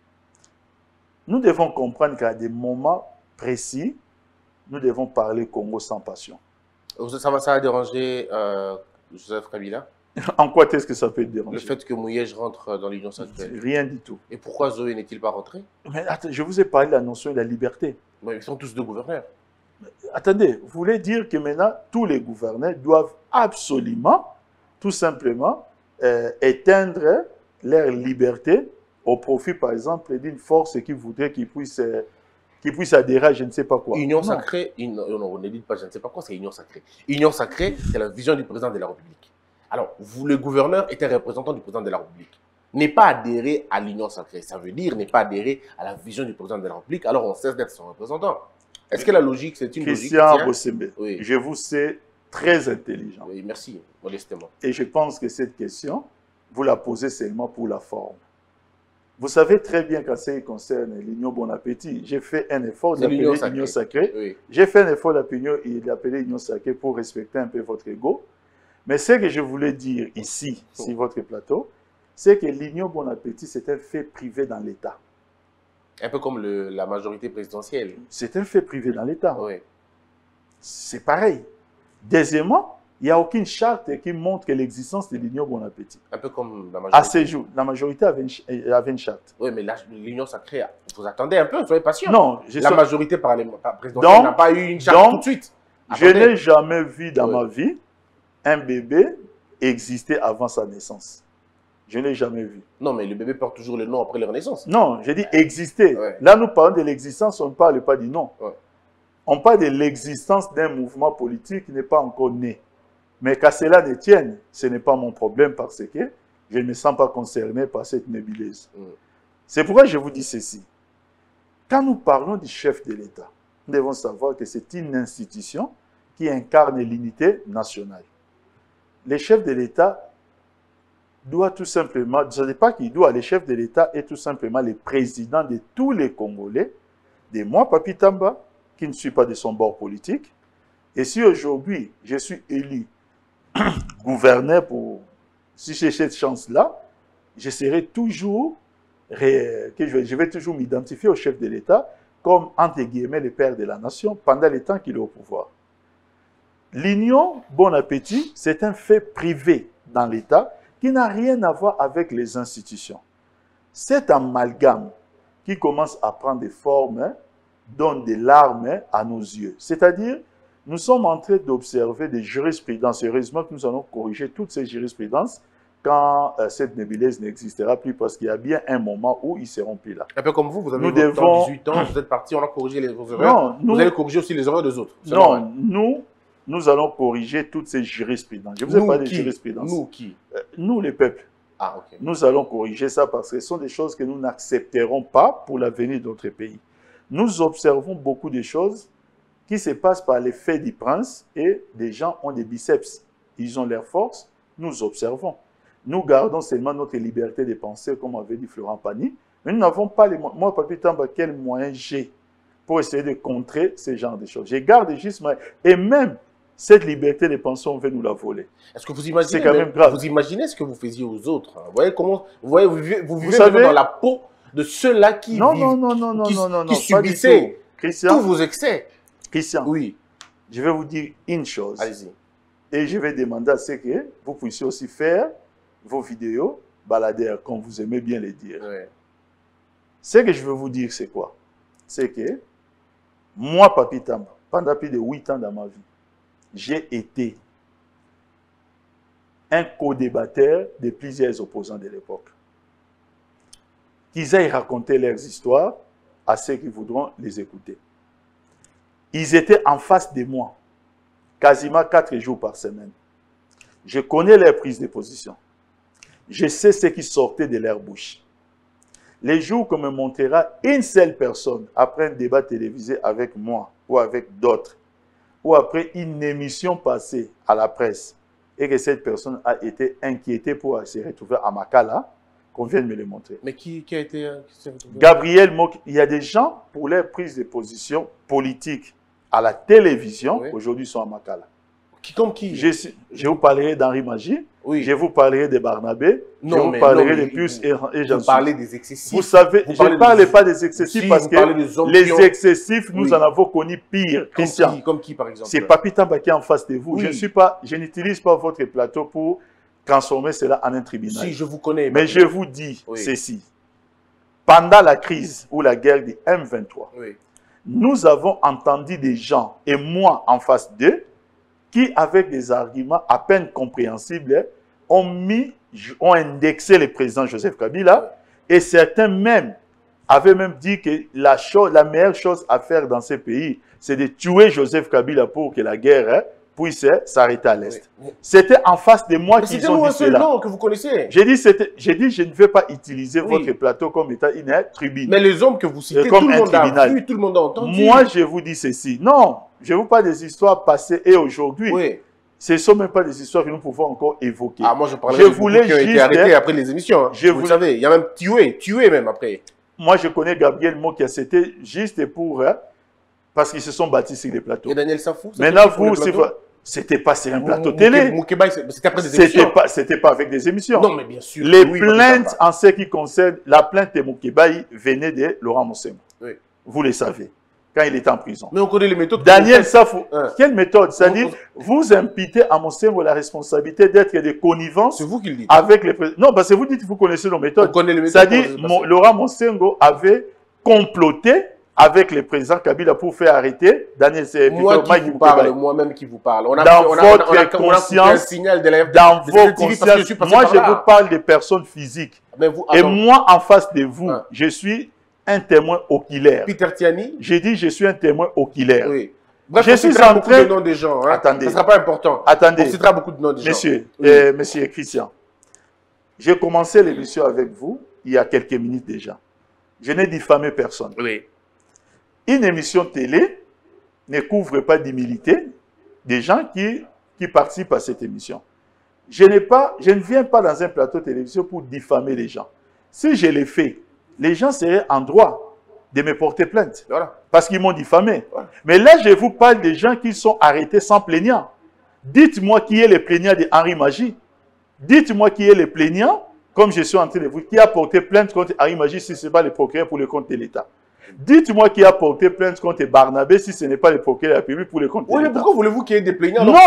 Nous devons comprendre qu'à des moments précis, nous devons parler Congo sans passion. Ça va déranger Joseph Kabila? En quoi est-ce que ça peut te déranger? Le fait que Mouyej rentre dans l'Union sacrée. Rien du tout. Et pourquoi Zoé n'est-il pas rentré? Mais attends, je vous ai parlé de la notion de la liberté. Mais ils sont tous deux gouverneurs. Attendez, vous voulez dire que maintenant, tous les gouverneurs doivent absolument, tout simplement, éteindre leur liberté au profit, par exemple, d'une force qui voudrait qu'ils puissent adhérer à je ne sais pas quoi. Union sacrée, non, on ne dit pas je ne sais pas quoi, c'est union sacrée. Union sacrée, c'est la vision du président de la République. Alors, vous, le gouverneur, est un représentant du président de la République. N'est pas adhéré à l'union sacrée. Ça veut dire n'est pas adhéré à la vision du président de la République, alors on cesse d'être son représentant. Est-ce que la logique, c'est une logique? Christian Bossembe, Oui. je vous sais très intelligent. Oui, merci, modestement. Et je pense que cette question, vous la posez seulement pour la forme. Vous savez très bien qu'en ce qui concerne l'Union Bon Appétit, j'ai fait un effort d'appeler l'Union sacrée. Oui. J'ai fait un effort d'appeler l'Union sacrée pour respecter un peu votre ego. Mais ce que je voulais dire ici, sur votre plateau, c'est que l'Union Bon Appétit, c'est un fait privé dans l'État. Un peu comme la majorité présidentielle. C'est un fait privé dans l'État. Oui. C'est pareil. Deuxièmement, il n'y a aucune charte qui montre l'existence de l'Union Bon Appétit. Un peu comme la majorité. À ce jour, la majorité avait une charte. Oui, mais l'Union sacrée, vous attendez un peu, soyez patient. Non, la majorité présidentielle n'a pas eu une charte tout de suite. Je n'ai jamais vu dans ma vie un bébé exister avant sa naissance. Je n'ai jamais vu. Non, mais le bébé porte toujours le nom après leur naissance. Non, j'ai dit exister. Ouais. Là, nous parlons de l'existence, on ne parle pas du nom. Ouais. On parle de l'existence d'un mouvement politique qui n'est pas encore né. Mais qu'à cela ne tienne, ce n'est pas mon problème parce que je ne me sens pas concerné par cette nébuleuse. C'est pourquoi je vous dis ceci. Quand nous parlons du chef de l'État, nous devons savoir que c'est une institution qui incarne l'unité nationale. Le chef de l'État doit tout simplement, je ne dis pas qu'il doit, le chef de l'État est tout simplement le président de tous les Congolais, de moi, Papi Tamba, qui ne suis pas de son bord politique. Et si aujourd'hui, je suis élu gouverneur si j'ai cette chance-là, je serai toujours, je vais toujours m'identifier au chef de l'État comme, entre guillemets, le père de la nation pendant le temps qu'il est au pouvoir. L'union, bon appétit, c'est un fait privé dans l'État qui n'a rien à voir avec les institutions. Cet amalgame qui commence à prendre des formes donne des larmes à nos yeux. C'est-à-dire, nous sommes en train d'observer des jurisprudences. Heureusement que nous allons corriger toutes ces jurisprudences quand cette nébuleuse n'existera plus, parce qu'il y a bien un moment où ils ne seront plus là. Un peu comme vous, vous avez 18 ans, vous êtes parti, on a corrigé vos erreurs. Non, vous allez corriger aussi les erreurs des autres. Non, nous allons corriger toutes ces jurisprudences. Je vous ai parlé de jurisprudences. Nous qui? Nous, les peuples. Ah, ok. Nous allons corriger ça parce que ce sont des choses que nous n'accepterons pas pour l'avenir de notre pays. Nous observons beaucoup de choses qui se passent par l'effet du prince et des gens ont des biceps. Ils ont leur force, nous observons. Nous gardons seulement notre liberté de penser, comme avait dit Florent Pagny, mais nous n'avons pas les moyens. Moi, Papi Tamba, quel moyen j'ai pour essayer de contrer ce genre de choses? Je garde juste et même cette liberté de penser, on veut nous la voler. Est-ce que vous imaginez, c'est quand même grave. Vous imaginez ce que vous faisiez aux autres? Vous voyez comment, vous vivez dans la peau de ceux-là qui subissaient tous vos excès. Christian, oui. Je vais vous dire une chose. Allez-y. Et je vais demander à ce que vous puissiez aussi faire vos vidéos baladères, comme vous aimez bien les dire. Ouais. Ce que je veux vous dire, c'est quoi? C'est que moi, Papi Tamba, pendant plus de 8 ans dans ma vie, j'ai été un co-débatteur de plusieurs opposants de l'époque. Qu'ils aillent raconter leurs histoires à ceux qui voudront les écouter. Ils étaient en face de moi, quasiment 4 jours par semaine. Je connais leurs prises de position. Je sais ce qui sortait de leur bouche. Les jours qu'on me montrera une seule personne après un débat télévisé avec moi ou avec d'autres, ou après une émission passée à la presse, et que cette personne a été inquiétée pour se retrouver à Makala, qu'on vient de me le montrer. Mais qui a été... Gabriel Mok, il y a des gens, pour leur prise de position politique à la télévision, oui, aujourd'hui sont à Makala. Comme qui? Je vous parlerai d'Henri Magie, oui, je vous parlerai de Barnabé, non, je vous parlerai de Pius et Jean. Vous parlez des excessifs. Vous savez, je ne parle pas des excessifs parce que les excessifs, nous en avons connu pire. Christian, comme qui par exemple? C'est Papi Tamba qui est en face de vous. Oui. Je n'utilise pas votre plateau pour transformer cela en un tribunal. Si, je vous connais. Mais je vous dis ceci. Pendant la crise ou la guerre du M23, oui, nous avons entendu des gens, et moi en face d'eux, qui, avec des arguments à peine compréhensibles, ont indexé le président Joseph Kabila, et certains même avaient même dit que la meilleure chose à faire dans ce pays, c'est de tuer Joseph Kabila pour que la guerre puisse s'arrêter à l'Est. Oui. C'était en face de moi qu'ils ont dit cela. Nom que vous connaissez. J'ai dit, je ne vais pas utiliser votre plateau comme étant une tribune. Mais les hommes que vous citez, tout le monde a vu, tout le monde a entendu. Moi, je vous dis ceci. Non, je vous parle des histoires passées et aujourd'hui. Oui. Ce ne sont même pas des histoires que nous pouvons encore évoquer. Ah, moi, je parlais de gens qui ont été arrêtés après les émissions. Hein. Vous savez, il y a même tué même après. Moi, je connais Gabriel Mokia, c'était juste pour... parce qu'ils se sont bâtis sur les plateaux. Et Daniel Safou, maintenant, vous, c'était pas sur un plateau télé. C'était après des émissions. C'était pas avec des émissions. Non, mais bien sûr. Les plaintes, en ce qui concerne la plainte de Moukébaï, venait de Laurent Mossembo. Oui. Vous le savez, quand il était en prison. Mais on connaît les méthodes. Daniel Safou, quelle méthode? C'est-à-dire, vous imputez à Mossembo la responsabilité d'être des connivences. C'est vous qui le dites. Avec les présidents. Non, parce que vous dites que vous connaissez nos méthodes. C'est-à-dire, Laurent Mossembo avait comploté avec le président Kabila pour faire arrêter Daniel Safou. Moi-même qui vous parle. Dans votre conscience, dans vos consciences, moi je vous parle des personnes physiques. Et moi, en face de vous, je suis un témoin oculaire. Peter Tiani. J'ai dit, je suis un témoin oculaire. Oui. Bref, je suis en train de noms des gens. Hein. Attendez. Ça ne sera pas important. Attendez. On citera beaucoup de noms des gens. Oui. Monsieur Christian, j'ai commencé l'émission avec vous il y a quelques minutes déjà. Je n'ai diffamé personne. Oui. Une émission télé ne couvre pas d'humilité des gens qui participent à cette émission. Je ne viens pas dans un plateau de télévision pour diffamer les gens. Si je l'ai fait, les gens seraient en droit de me porter plainte. Voilà. Parce qu'ils m'ont diffamé. Voilà. Mais là, je vous parle des gens qui sont arrêtés sans plaignant. Dites-moi qui est le plaignant de Henri Magie. Dites-moi qui est le plaignant, comme je suis en train de vous, qui a porté plainte contre Henri Magie si ce n'est pas le procureur pour le compte de l'État. Dites-moi qui a porté plainte contre Barnabé si ce n'est pas le procureur de la République pour le compte de l'État. Oui, mais pourquoi voulez-vous qu'il y ait des plaignants? Non,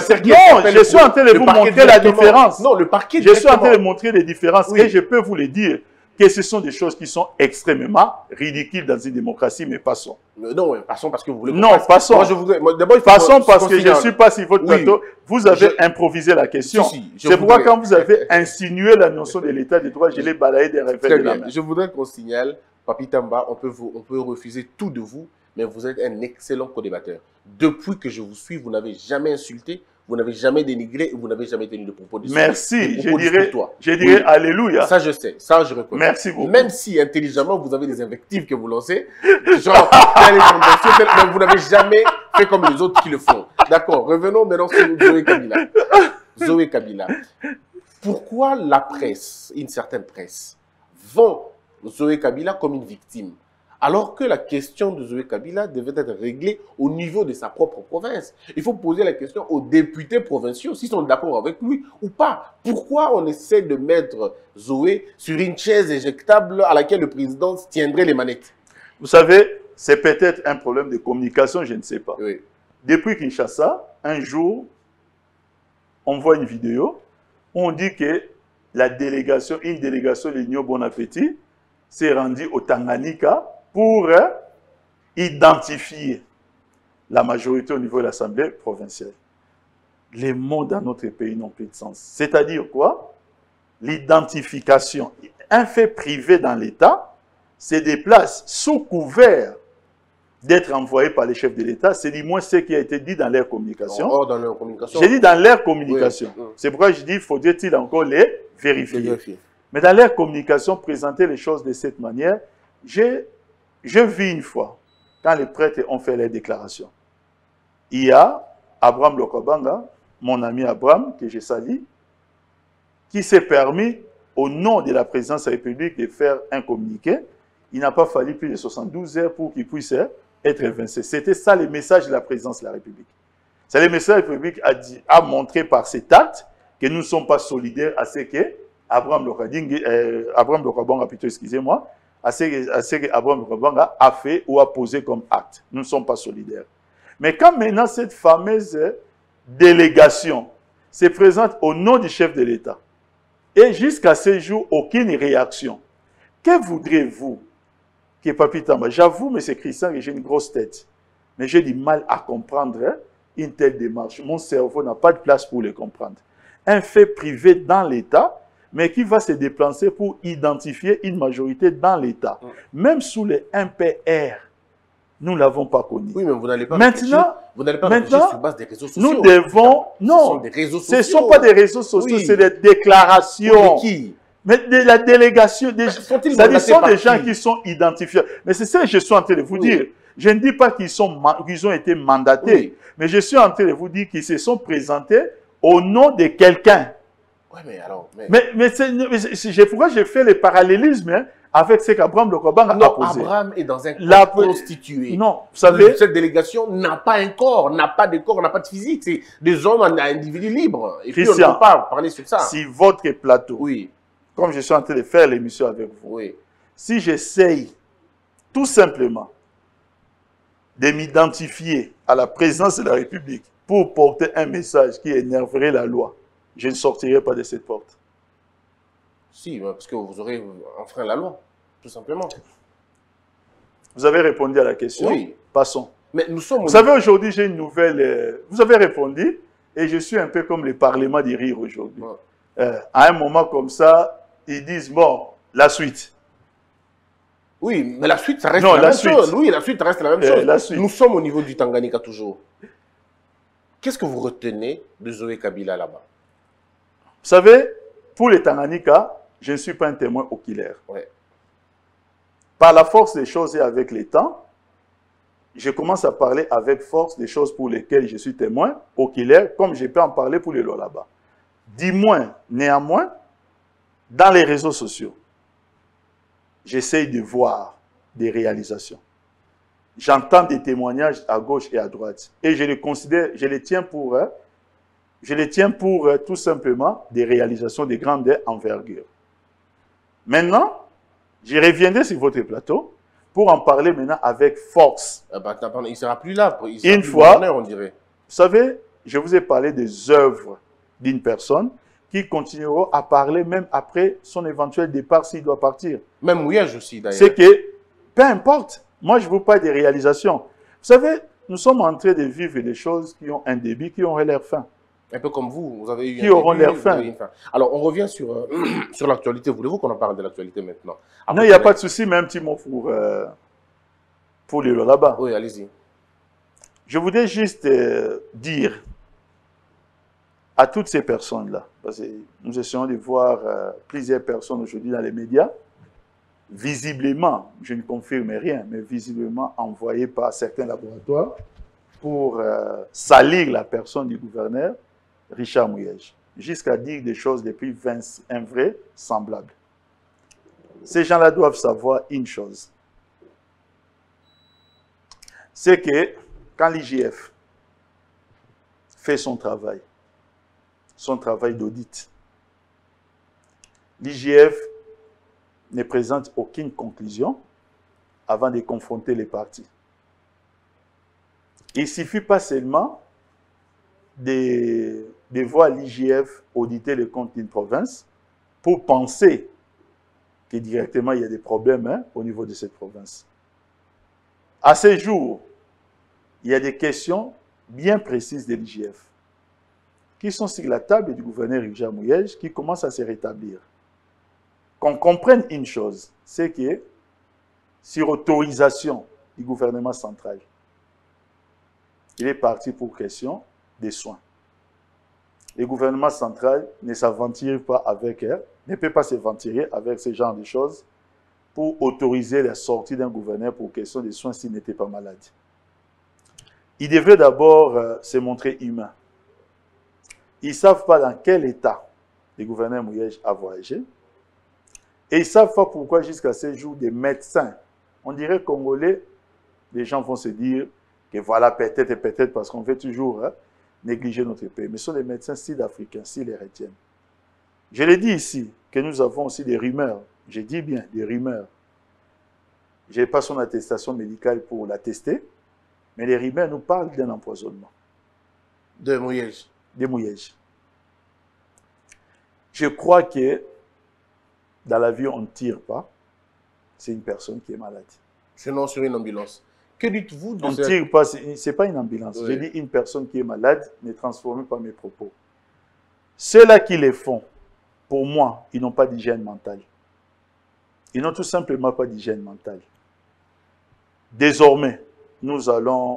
je suis en train de vous montrer la différence. Non, le parquet. Je suis en train de montrer les différences et je peux vous le dire que ce sont des choses qui sont extrêmement ridicules dans une démocratie, mais passons. Non, passons parce que vous voulez... Non, passons. Moi, je voudrais... Passons parce que je ne suis pas sur votre plateau. Vous avez improvisé la question. C'est pourquoi quand vous avez insinué la notion de l'état de droit, je l'ai balayé des revers de la main. Je voudrais qu'on signale, Papi Tamba, on peut refuser tout de vous, mais vous êtes un excellent co-débatteur. Depuis que je vous suis, vous n'avez jamais insulté, vous n'avez jamais dénigré et vous n'avez jamais tenu de propos de merci, je dirais alléluia. Ça, je sais, ça, je reconnais. Merci beaucoup. Même si intelligemment, vous avez des invectives que vous lancez, genre, mais vous n'avez jamais fait comme les autres qui le font. D'accord, revenons maintenant sur Zoé Kabila. Zoé Kabila. Pourquoi la presse, une certaine presse, vend Zoé Kabila comme une victime, alors que la question de Zoé Kabila devait être réglée au niveau de sa propre province? Il faut poser la question aux députés provinciaux, s'ils sont d'accord avec lui ou pas. Pourquoi on essaie de mettre Zoé sur une chaise éjectable à laquelle le président tiendrait les manettes? Vous savez, c'est peut-être un problème de communication, je ne sais pas. Oui. Depuis Kinshasa, un jour, on voit une vidéo où on dit que une délégation de l'Union Bon Appétit s'est rendue au Tanganyika pour identifier la majorité au niveau de l'Assemblée provinciale. Les mots dans notre pays n'ont plus de sens. C'est-à-dire quoi? L'identification. Un fait privé dans l'État, se déplacent sous couvert d'être envoyés par les chefs de l'État, c'est du moins ce qui a été dit dans leur communication. Or, dans leur communication. J'ai dit dans leur communication. Oui. C'est pourquoi je dis, faudrait-il encore les vérifier. Vérifier. Mais dans leur communication, présenter les choses de cette manière, je vis une fois, quand les prêtres ont fait leur déclaration. Il y a Abraham Lokobanga, mon ami Abraham, que je salue, qui s'est permis, au nom de la présidence de la République, de faire un communiqué. Il n'a pas fallu plus de 72 heures pour qu'il puisse être évincé. C'était ça le message de la présidence de la République. C'est le message de la République a montré par cet acte que nous ne sommes pas solidaires à ce que Abraham Lokobanga, plutôt, excusez-moi, à ce que Abraham Lokobanga a fait ou a posé comme acte. Nous ne sommes pas solidaires. Mais quand maintenant cette fameuse délégation se présente au nom du chef de l'État, et jusqu'à ce jour, aucune réaction, que voudrez-vous que Papi Tamba, j'avoue, M. Christian, que j'ai une grosse tête, mais j'ai du mal à comprendre une telle démarche. Mon cerveau n'a pas de place pour le comprendre. Un fait privé dans l'État, mais qui va se déplacer pour identifier une majorité dans l'État. Même sous les MPR, nous ne l'avons pas connu. Oui, mais vous n'allez pas maintenant, réfléchir sur base des réseaux sociaux. Nous devons... Non, ce ne sont pas des réseaux sociaux, Oui. c'est des déclarations. De qui? Mais de la délégation, Sont-ils c'est-à-dire mandatés sont par des gens qui? qui sont identifiés. Mais c'est ça que je suis en train de vous dire. Je ne dis pas qu'ils ont été mandatés, Oui. mais je suis en train de vous dire qu'ils se sont présentés au nom de quelqu'un. Oui, mais alors... Pourquoi j'ai fait le parallélisme avec ce qu'Abraham Lokobanga a posé. Abraham est dans un corps constitué. Non, vous savez... Cette délégation n'a pas un corps, n'a pas de corps, n'a pas de physique. C'est des hommes, un individu libre. Et puis on ne peut pas parler sur ça. Si votre plateau, oui, comme je suis en train de faire l'émission avec vous, oui, si j'essaye tout simplement de m'identifier à la présidence de la République pour porter un message qui énerverait la loi, je ne sortirai pas de cette porte. Si, parce que vous aurez enfreint la loi, tout simplement. Vous avez répondu à la question. Oui. Passons. Mais nous sommes... Vous savez, aujourd'hui, j'ai une nouvelle... Vous avez répondu et je suis un peu comme le Parlement du rire aujourd'hui. Ouais. À un moment comme ça, ils disent, bon, la suite. Oui, mais la suite, ça reste la même chose. Oui, la suite reste la même chose. Nous sommes au niveau du Tanganyika toujours. Qu'est-ce que vous retenez de Zoé Kabila là-bas? Vous savez, pour les Tanganyika, je ne suis pas un témoin oculaire. Ouais. Par la force des choses et avec le temps, je commence à parler avec force des choses pour lesquelles je suis témoin oculaire, comme je peux en parler pour les là-bas. Dis-moi, néanmoins, dans les réseaux sociaux, j'essaye de voir des réalisations. J'entends des témoignages à gauche et à droite. Et je les considère, je les tiens pour tout simplement des réalisations de grande envergure. Maintenant, je reviendrai sur votre plateau pour en parler maintenant avec force. Il ne sera plus là. Une fois, on dirait. Vous savez, je vous ai parlé des œuvres d'une personne qui continueront à parler même après son éventuel départ s'il doit partir. Même Mouyage aussi, d'ailleurs. C'est que, peu importe, moi je vous parle des réalisations. Vous savez, nous sommes en train de vivre des choses qui ont un début, qui auront leur fin. Un peu comme vous avez eu qui auront leur fin. Alors, on revient sur, sur l'actualité. Voulez-vous qu'on en parle de l'actualité maintenant? Après, non, il n'y a pas de souci, mais un petit mot pour les là-bas. Oui, allez-y. Je voudrais juste dire à toutes ces personnes-là, parce que nous essayons de voir plusieurs personnes aujourd'hui dans les médias, visiblement, je ne confirme rien, mais visiblement envoyées par certains laboratoires pour salir la personne du gouverneur, Richard Mouyej, jusqu'à dire des choses depuis invraisemblables. Ces gens-là doivent savoir une chose. C'est que quand l'IGF fait son travail d'audit, l'IGF ne présente aucune conclusion avant de confronter les partis. Il ne suffit pas seulement de voir l'IGF auditer le compte d'une province pour penser que directement il y a des problèmes au niveau de cette province. À ce jour, il y a des questions bien précises de l'IGF qui sont sur la table du gouverneur Richard Mouyej qui commencent à se rétablir. Qu'on comprenne une chose, c'est que sur autorisation du gouvernement central. Il est parti pour question des soins. Le gouvernement central ne s'aventure pas avec elle, ne peut pas s'aventurer avec ce genre de choses pour autoriser la sortie d'un gouverneur pour question des soins s'il n'était pas malade. Il devrait d'abord se montrer humain. Ils ne savent pas dans quel état le gouverneur Mouyej a voyagé. Et ils ne savent pas pourquoi jusqu'à ce jour des médecins, on dirait congolais, les gens vont se dire que voilà, peut-être et peut-être parce qu'on veut toujours négliger notre pays. Mais ce sont des médecins sud-africains, sud-héritiens. Je l'ai dit ici, que nous avons aussi des rumeurs. Je dis bien des rumeurs. Je n'ai pas son attestation médicale pour l'attester, mais les rumeurs nous parlent d'un empoisonnement. De Mouyej. De Mouyej. Je crois que dans la vie, on ne tire pas. C'est une personne qui est malade. Sinon, sur une ambulance. Que dites-vous de On ne cette... tire pas, ce n'est pas une ambulance. Oui. J'ai dit une personne qui est malade, ne transformez pas mes propos. Ceux-là qui les font, pour moi, ils n'ont pas d'hygiène mentale. Ils n'ont tout simplement pas d'hygiène mentale. Désormais, nous allons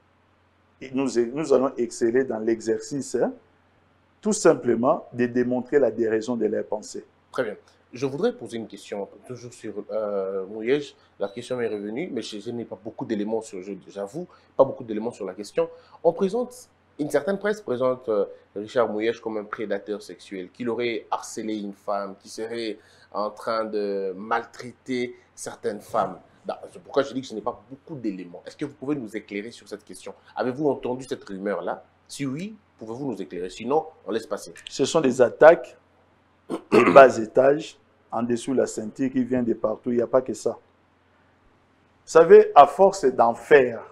exceller dans l'exercice, tout simplement, de démontrer la déraison de leurs pensées. Très bien. Je voudrais poser une question, toujours sur Mouyej. La question m'est revenue, mais je n'ai pas beaucoup d'éléments sur, j'avoue, pas beaucoup d'éléments sur la question. On présente, une certaine presse présente Richard Mouyej comme un prédateur sexuel, qu'il aurait harcelé une femme, qui serait en train de maltraiter certaines femmes. C'est pourquoi je dis que je n'ai pas beaucoup d'éléments. Est-ce que vous pouvez nous éclairer sur cette question? Avez-vous entendu cette rumeur-là? Si oui, pouvez-vous nous éclairer? Sinon, on laisse passer. Ce sont des attaques des bas étages, en dessous de la ceinture qui vient de partout. Il n'y a pas que ça. Vous savez, à force d'en faire,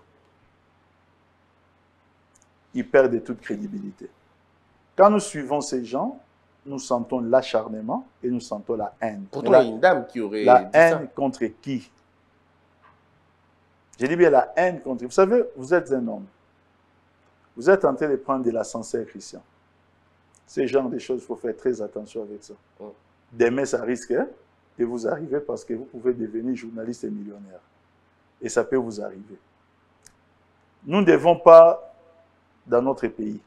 ils perdent toute crédibilité. Quand nous suivons ces gens, nous sentons l'acharnement et nous sentons la haine. Pourtant, il y a une dame qui aurait la dit haine ça. contre qui? J'ai dit bien la haine contre... Vous savez, vous êtes un homme. Vous êtes en train de prendre de l'ascenseur chrétien. Ces genres de choses, il faut faire très attention avec ça. Demain, ça risque de vous arriver parce que vous pouvez devenir journaliste et millionnaire. Et ça peut vous arriver. Nous ne devons pas, dans notre pays,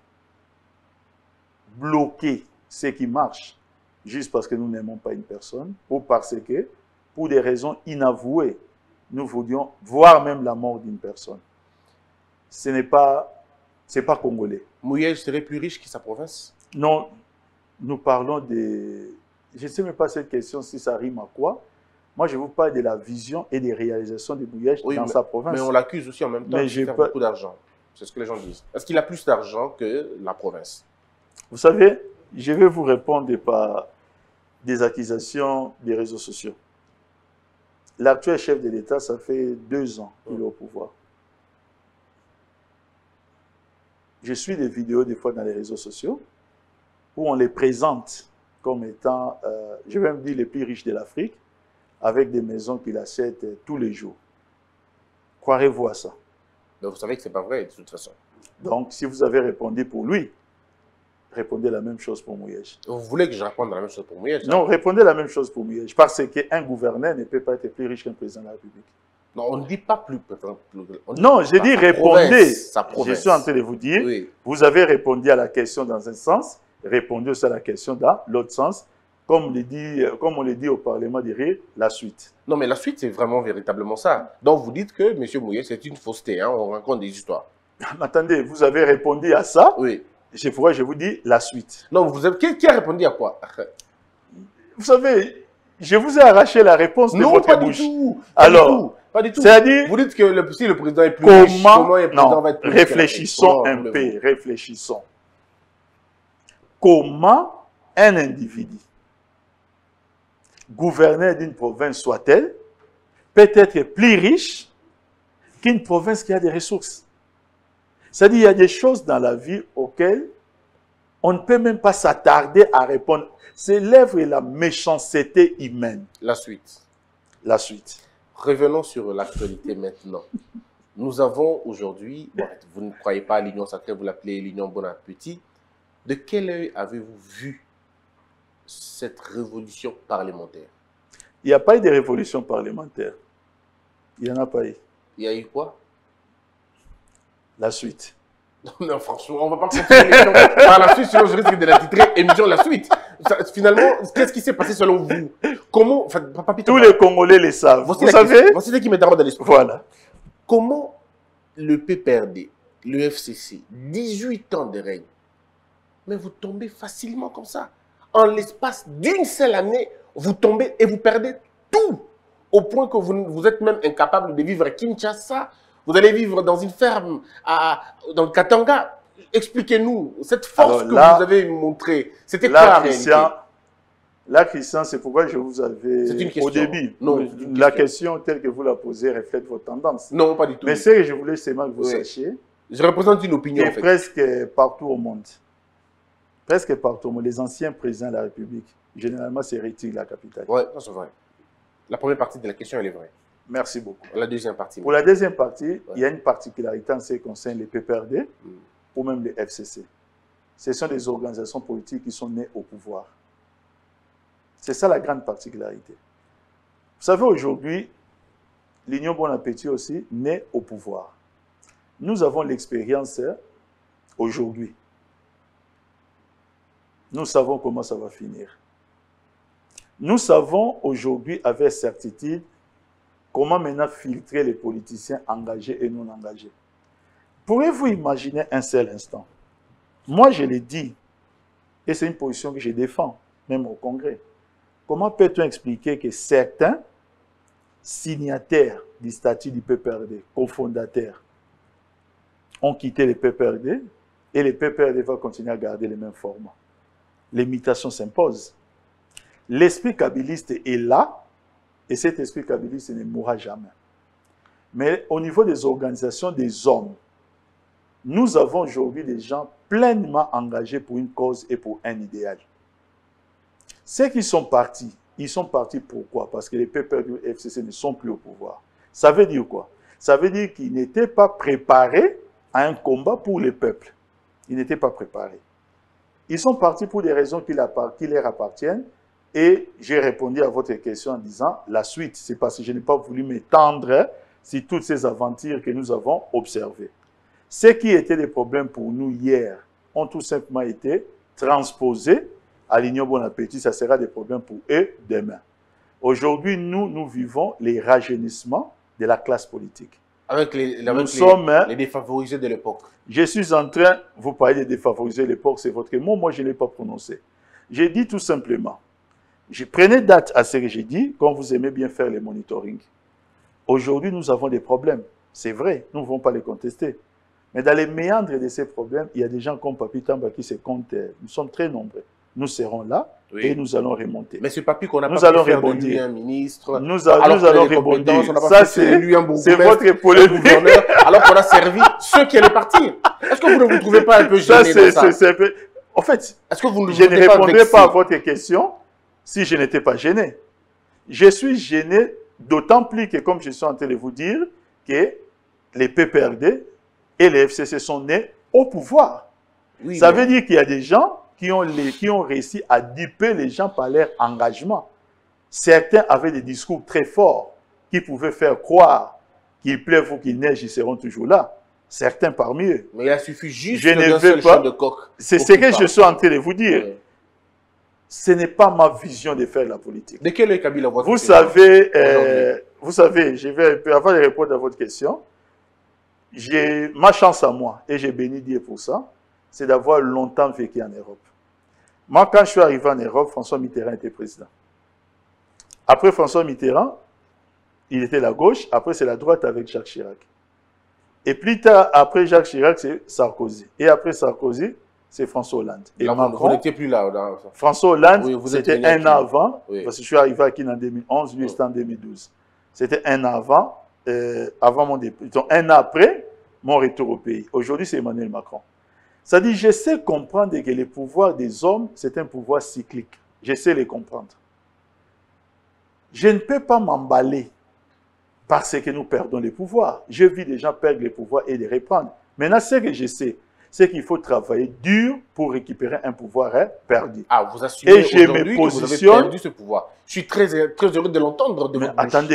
bloquer ce qui marche juste parce que nous n'aimons pas une personne ou parce que, pour des raisons inavouées, nous voulions voir même la mort d'une personne. Ce n'est pas congolais. Mouyej serait plus riche que sa province? Non, nous parlons de... Je ne sais même pas cette question si ça rime à quoi. Moi, je vous parle de la vision et des réalisations de Mouyej dans sa province. Mais on l'accuse aussi en même temps de faire beaucoup d'argent. C'est ce que les gens disent. Est-ce qu'il a plus d'argent que la province? Vous savez, je vais vous répondre par des accusations des réseaux sociaux. L'actuel chef de l'État, ça fait 2 ans qu'il est au pouvoir. Je suis des vidéos des fois dans les réseaux sociaux où on les présente comme étant, je vais me dire, les plus riches de l'Afrique, avec des maisons qu'il achète tous les jours. Croirez-vous à ça? Mais vous savez que ce n'est pas vrai, de toute façon. Donc, si vous avez répondu pour lui, répondez la même chose pour Mouyej. Vous voulez que je réponde la même chose pour Mouyej? Non, répondez la même chose pour Mouyej. Parce qu'un gouverneur ne peut pas être plus riche qu'un président de la République. Non, on ne dit pas plus. Non, j'ai dit répondez. Sa province. Je suis en train de vous dire, oui. Vous avez répondu à la question dans un sens, répondez aussi à la question dans l'autre sens, comme on le dit au Parlement de rire, la suite. Non, mais la suite, c'est vraiment véritablement ça. Donc, vous dites que M. Mouyej, c'est une fausseté, hein, on raconte des histoires. Attendez, vous avez répondu à ça, oui. C'est pourquoi je vous dis la suite. Non, qui a répondu à quoi? Vous savez, je vous ai arraché la réponse de votre bouche. Non, pas du tout. Alors, pas du tout. C'est-à-dire, vous dites que si le président est plus riche, comment le président va être plus riche? Réfléchissons un peu, réfléchissons. Comment un individu, gouverneur d'une province soit-elle, peut être plus riche qu'une province qui a des ressources? C'est-à-dire, il y a des choses dans la vie auxquelles on ne peut même pas s'attarder à répondre. C'est l'œuvre et la méchanceté humaine. La suite. La suite. Revenons sur l'actualité maintenant. Nous avons aujourd'hui, bon, vous ne croyez pas à l'Union sacrée, vous l'appelez l'Union Bon Appétit. De quel œil avez-vous vu cette révolution parlementaire? Il n'y a pas eu de révolution parlementaire. Il n'y en a pas eu. Il y a eu quoi? La suite. Non, franchement, on ne va pas continuer par la suite, sinon je risque de la titrer émission la suite. Finalement, qu'est-ce qui s'est passé selon vous? Comment, enfin, Papa Tous les Congolais le savent. Vous savez? Voici ce qui me taraude dans l'esprit. Voilà. Comment le PPRD, le FCC, 18 ans de règne, mais vous tombez facilement comme ça. En l'espace d'une seule année, vous tombez et vous perdez tout. Au point que vous êtes même incapable de vivre à Kinshasa. Vous allez vivre dans une ferme dans le Katanga. Expliquez-nous, cette force que vous avez montrée, c'était quoi la réalité? Là, Christian, c'est pourquoi je vous avais, une question. Au début, non, la question telle que vous la posez reflète vos tendances. Non, pas du tout. Mais ce que je voulais seulement que vous sachiez, je représente une opinion, en fait. Presque partout au monde, les anciens présidents de la République, généralement, c'est retirent la capitale. Oui, c'est vrai. La première partie de la question, elle est vraie. Merci beaucoup. La deuxième partie. Pour la deuxième partie, il y a une particularité en ce qui concerne les PPRD ou même les FCC. Ce sont des organisations politiques qui sont nées au pouvoir. C'est ça la grande particularité. Vous savez, aujourd'hui, l'Union Bon Appétit aussi naît au pouvoir. Nous avons l'expérience aujourd'hui. Nous savons comment ça va finir. Nous savons aujourd'hui avec certitude comment maintenant filtrer les politiciens engagés et non engagés. Pourriez-vous imaginer un seul instant? Moi, je l'ai dit, et c'est une position que je défends, même au Congrès. Comment peut-on expliquer que certains signataires du statut du PPRD, cofondateurs, ont quitté le PPRD et le PPRD va continuer à garder les mêmes formats? L'imitation s'impose. L'esprit kabiliste est là, et cet esprit kabiliste ne mourra jamais. Mais au niveau des organisations des hommes, nous avons aujourd'hui des gens pleinement engagés pour une cause et pour un idéal. Ceux qui sont partis, ils sont partis pourquoi? Parce que les PPRD et le FCC ne sont plus au pouvoir. Ça veut dire quoi? Ça veut dire qu'ils n'étaient pas préparés à un combat pour le peuple. Ils n'étaient pas préparés. Ils sont partis pour des raisons qui leur appartiennent. Et j'ai répondu à votre question en disant la suite. C'est parce que je n'ai pas voulu m'étendre sur toutes ces aventures que nous avons observées. Ce qui étaient des problèmes pour nous hier ont tout simplement été transposés à l'Union Bon Appétit. Ça sera des problèmes pour eux demain. Aujourd'hui, nous vivons les rajeunissements de la classe politique. Avec les défavorisés de l'époque. Je suis en train, vous parlez des défavorisés de l'époque, c'est votre mot, moi je ne l'ai pas prononcé. J'ai dit tout simplement, je prenais date à ce que j'ai dit, quand vous aimez bien faire les monitoring. Aujourd'hui, nous avons des problèmes. C'est vrai, nous ne pouvons pas les contester. Mais dans les méandres de ces problèmes, il y a des gens comme Papi Tamba qui se comptent. Nous sommes très nombreux. Nous serons là et nous allons remonter. Mais ce papi qu'on n'a pas pu faire de lui un ministre, nous allons rebondir. Ça, c'est lui un c'est votre polémique. Alors qu'on a servi ceux qui allaient partir. Est-ce que vous ne vous trouvez pas un peu gêné dans ça? En fait, est-ce que vous je ne répondrai pas à votre question si je n'étais pas gêné. Je suis gêné d'autant plus que, comme je suis en train de vous dire, que les PPRD et les FCC sont nés au pouvoir. Oui, ça veut dire qu'il y a des gens qui ont réussi à duper les gens par leur engagement. Certains avaient des discours très forts qui pouvaient faire croire qu'il pleuve ou qu'il neige, ils seront toujours là. Certains parmi eux. Mais il a suffi juste d'un seul champ de coq. C'est ce que je suis en train de vous dire. Oui. Ce n'est pas ma vision de faire la politique. De quel est Kabila votre vous savez, je vais, avant de répondre à votre question, j'ai ma chance à moi, et j'ai béni Dieu pour ça, c'est d'avoir longtemps vécu en Europe. Moi, quand je suis arrivé en Europe, François Mitterrand était président. Après François Mitterrand, il était la gauche, après c'est la droite avec Jacques Chirac. Et plus tard, après Jacques Chirac, c'est Sarkozy. Et après Sarkozy, c'est François Hollande. Et là, Macron, vous n'étiez plus là. François Hollande, oui, c'était un an avant, parce que je suis arrivé à Kin en 2011, lui c'était en 2012. C'était un an avant mon départ. Donc un an après mon retour au pays. Aujourd'hui, c'est Emmanuel Macron. Ça dit, je sais comprendre que le pouvoir des hommes, c'est un pouvoir cyclique. Je sais les comprendre. Je ne peux pas m'emballer parce que nous perdons les pouvoirs. Je vis des gens perdre les pouvoirs et les reprendre. Maintenant, ce que je sais, c'est qu'il faut travailler dur pour récupérer un pouvoir perdu. Ah, vous assumez aujourd'hui que vous avez perdu ce pouvoir. Je suis très heureux de l'entendre de votre bouche. Attendez,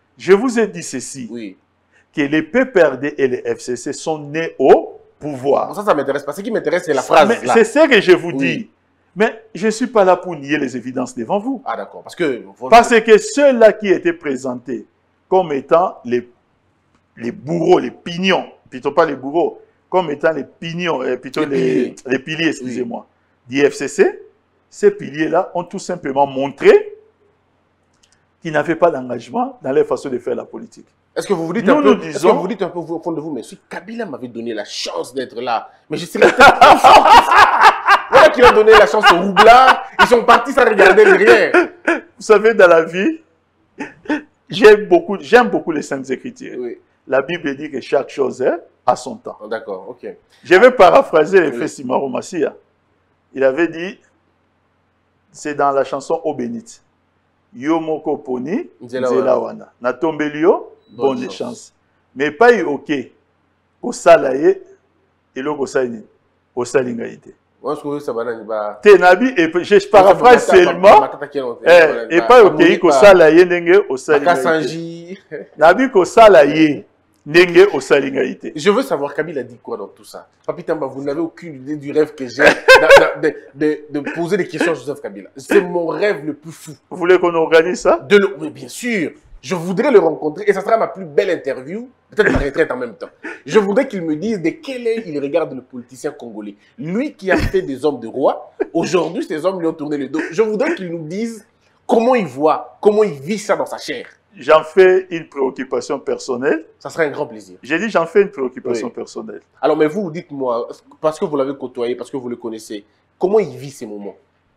Je vous ai dit ceci, Oui. que les PPRD et les FCC sont nés au pouvoir. Bon, ça m'intéresse pas. Ce qui m'intéresse, c'est la phrase. Mais Là. c'est ce que je vous Oui. dis. Mais je ne suis pas là pour nier les évidences devant vous. Ah, d'accord. Parce que. Parce que ceux-là qui étaient présentés comme étant les bourreaux, les pignons, plutôt pas les bourreaux, comme étant les pignons, plutôt les piliers, excusez-moi, du FCC, ces piliers-là ont tout simplement montré qu'ils n'avaient pas d'engagement dans leur façon de faire la politique. Est-ce que vous vous dites Nous, un peu, nous est-ce que disons- vous dites un peu au fond de vous, mais si Kabila m'avait donné la chance d'être là, mais je serais peut-être plus fort que ça. Voilà qui ont donné la chance aux roublards, ils sont partis sans regarder derrière. Vous savez, dans la vie, j'aime beaucoup les Saintes Écritures. Oui, La Bible dit que chaque chose a son temps. d'accord, ok. Je vais paraphraser le Oui. frère Simaro Massia. Il avait dit, c'est dans la chanson Eau bénite. Yo moko poni, Nzela nzela wana. wana. Na tombelio, Bonne bonne chance. chance. Mais pas eu ok. Ko salaye, eloko sali, ko salinga ite. Moi, je trouve que ça va dans Te nabi, et je paraphrase seulement, et pas ok, ko salaye ndenge, o salinga ite. Sanji. Nabi ko salaye, ndenge, o salinga ite. Je veux savoir, Kabila dit quoi dans tout ça? Papi Tamba, vous n'avez aucune idée du rêve que j'ai de poser des questions à Joseph Kabila. C'est mon rêve le plus fou. Vous voulez qu'on organise ça? Mais bien sûr, je voudrais le rencontrer et ça sera ma plus belle interview, peut-être ma retraite en même temps. Je voudrais qu'il me dise de quel œil il regarde le politicien congolais. Lui qui a fait des hommes de roi, aujourd'hui ces hommes lui ont tourné le dos. Je voudrais qu'il nous dise comment il voit, comment il vit ça dans sa chair. J'en fais une préoccupation personnelle. Ça sera un grand plaisir. J'ai dit j'en fais une préoccupation Oui. personnelle. Alors, mais vous, dites-moi, parce que vous l'avez côtoyé, parce que vous le connaissez, comment il vit ces moments?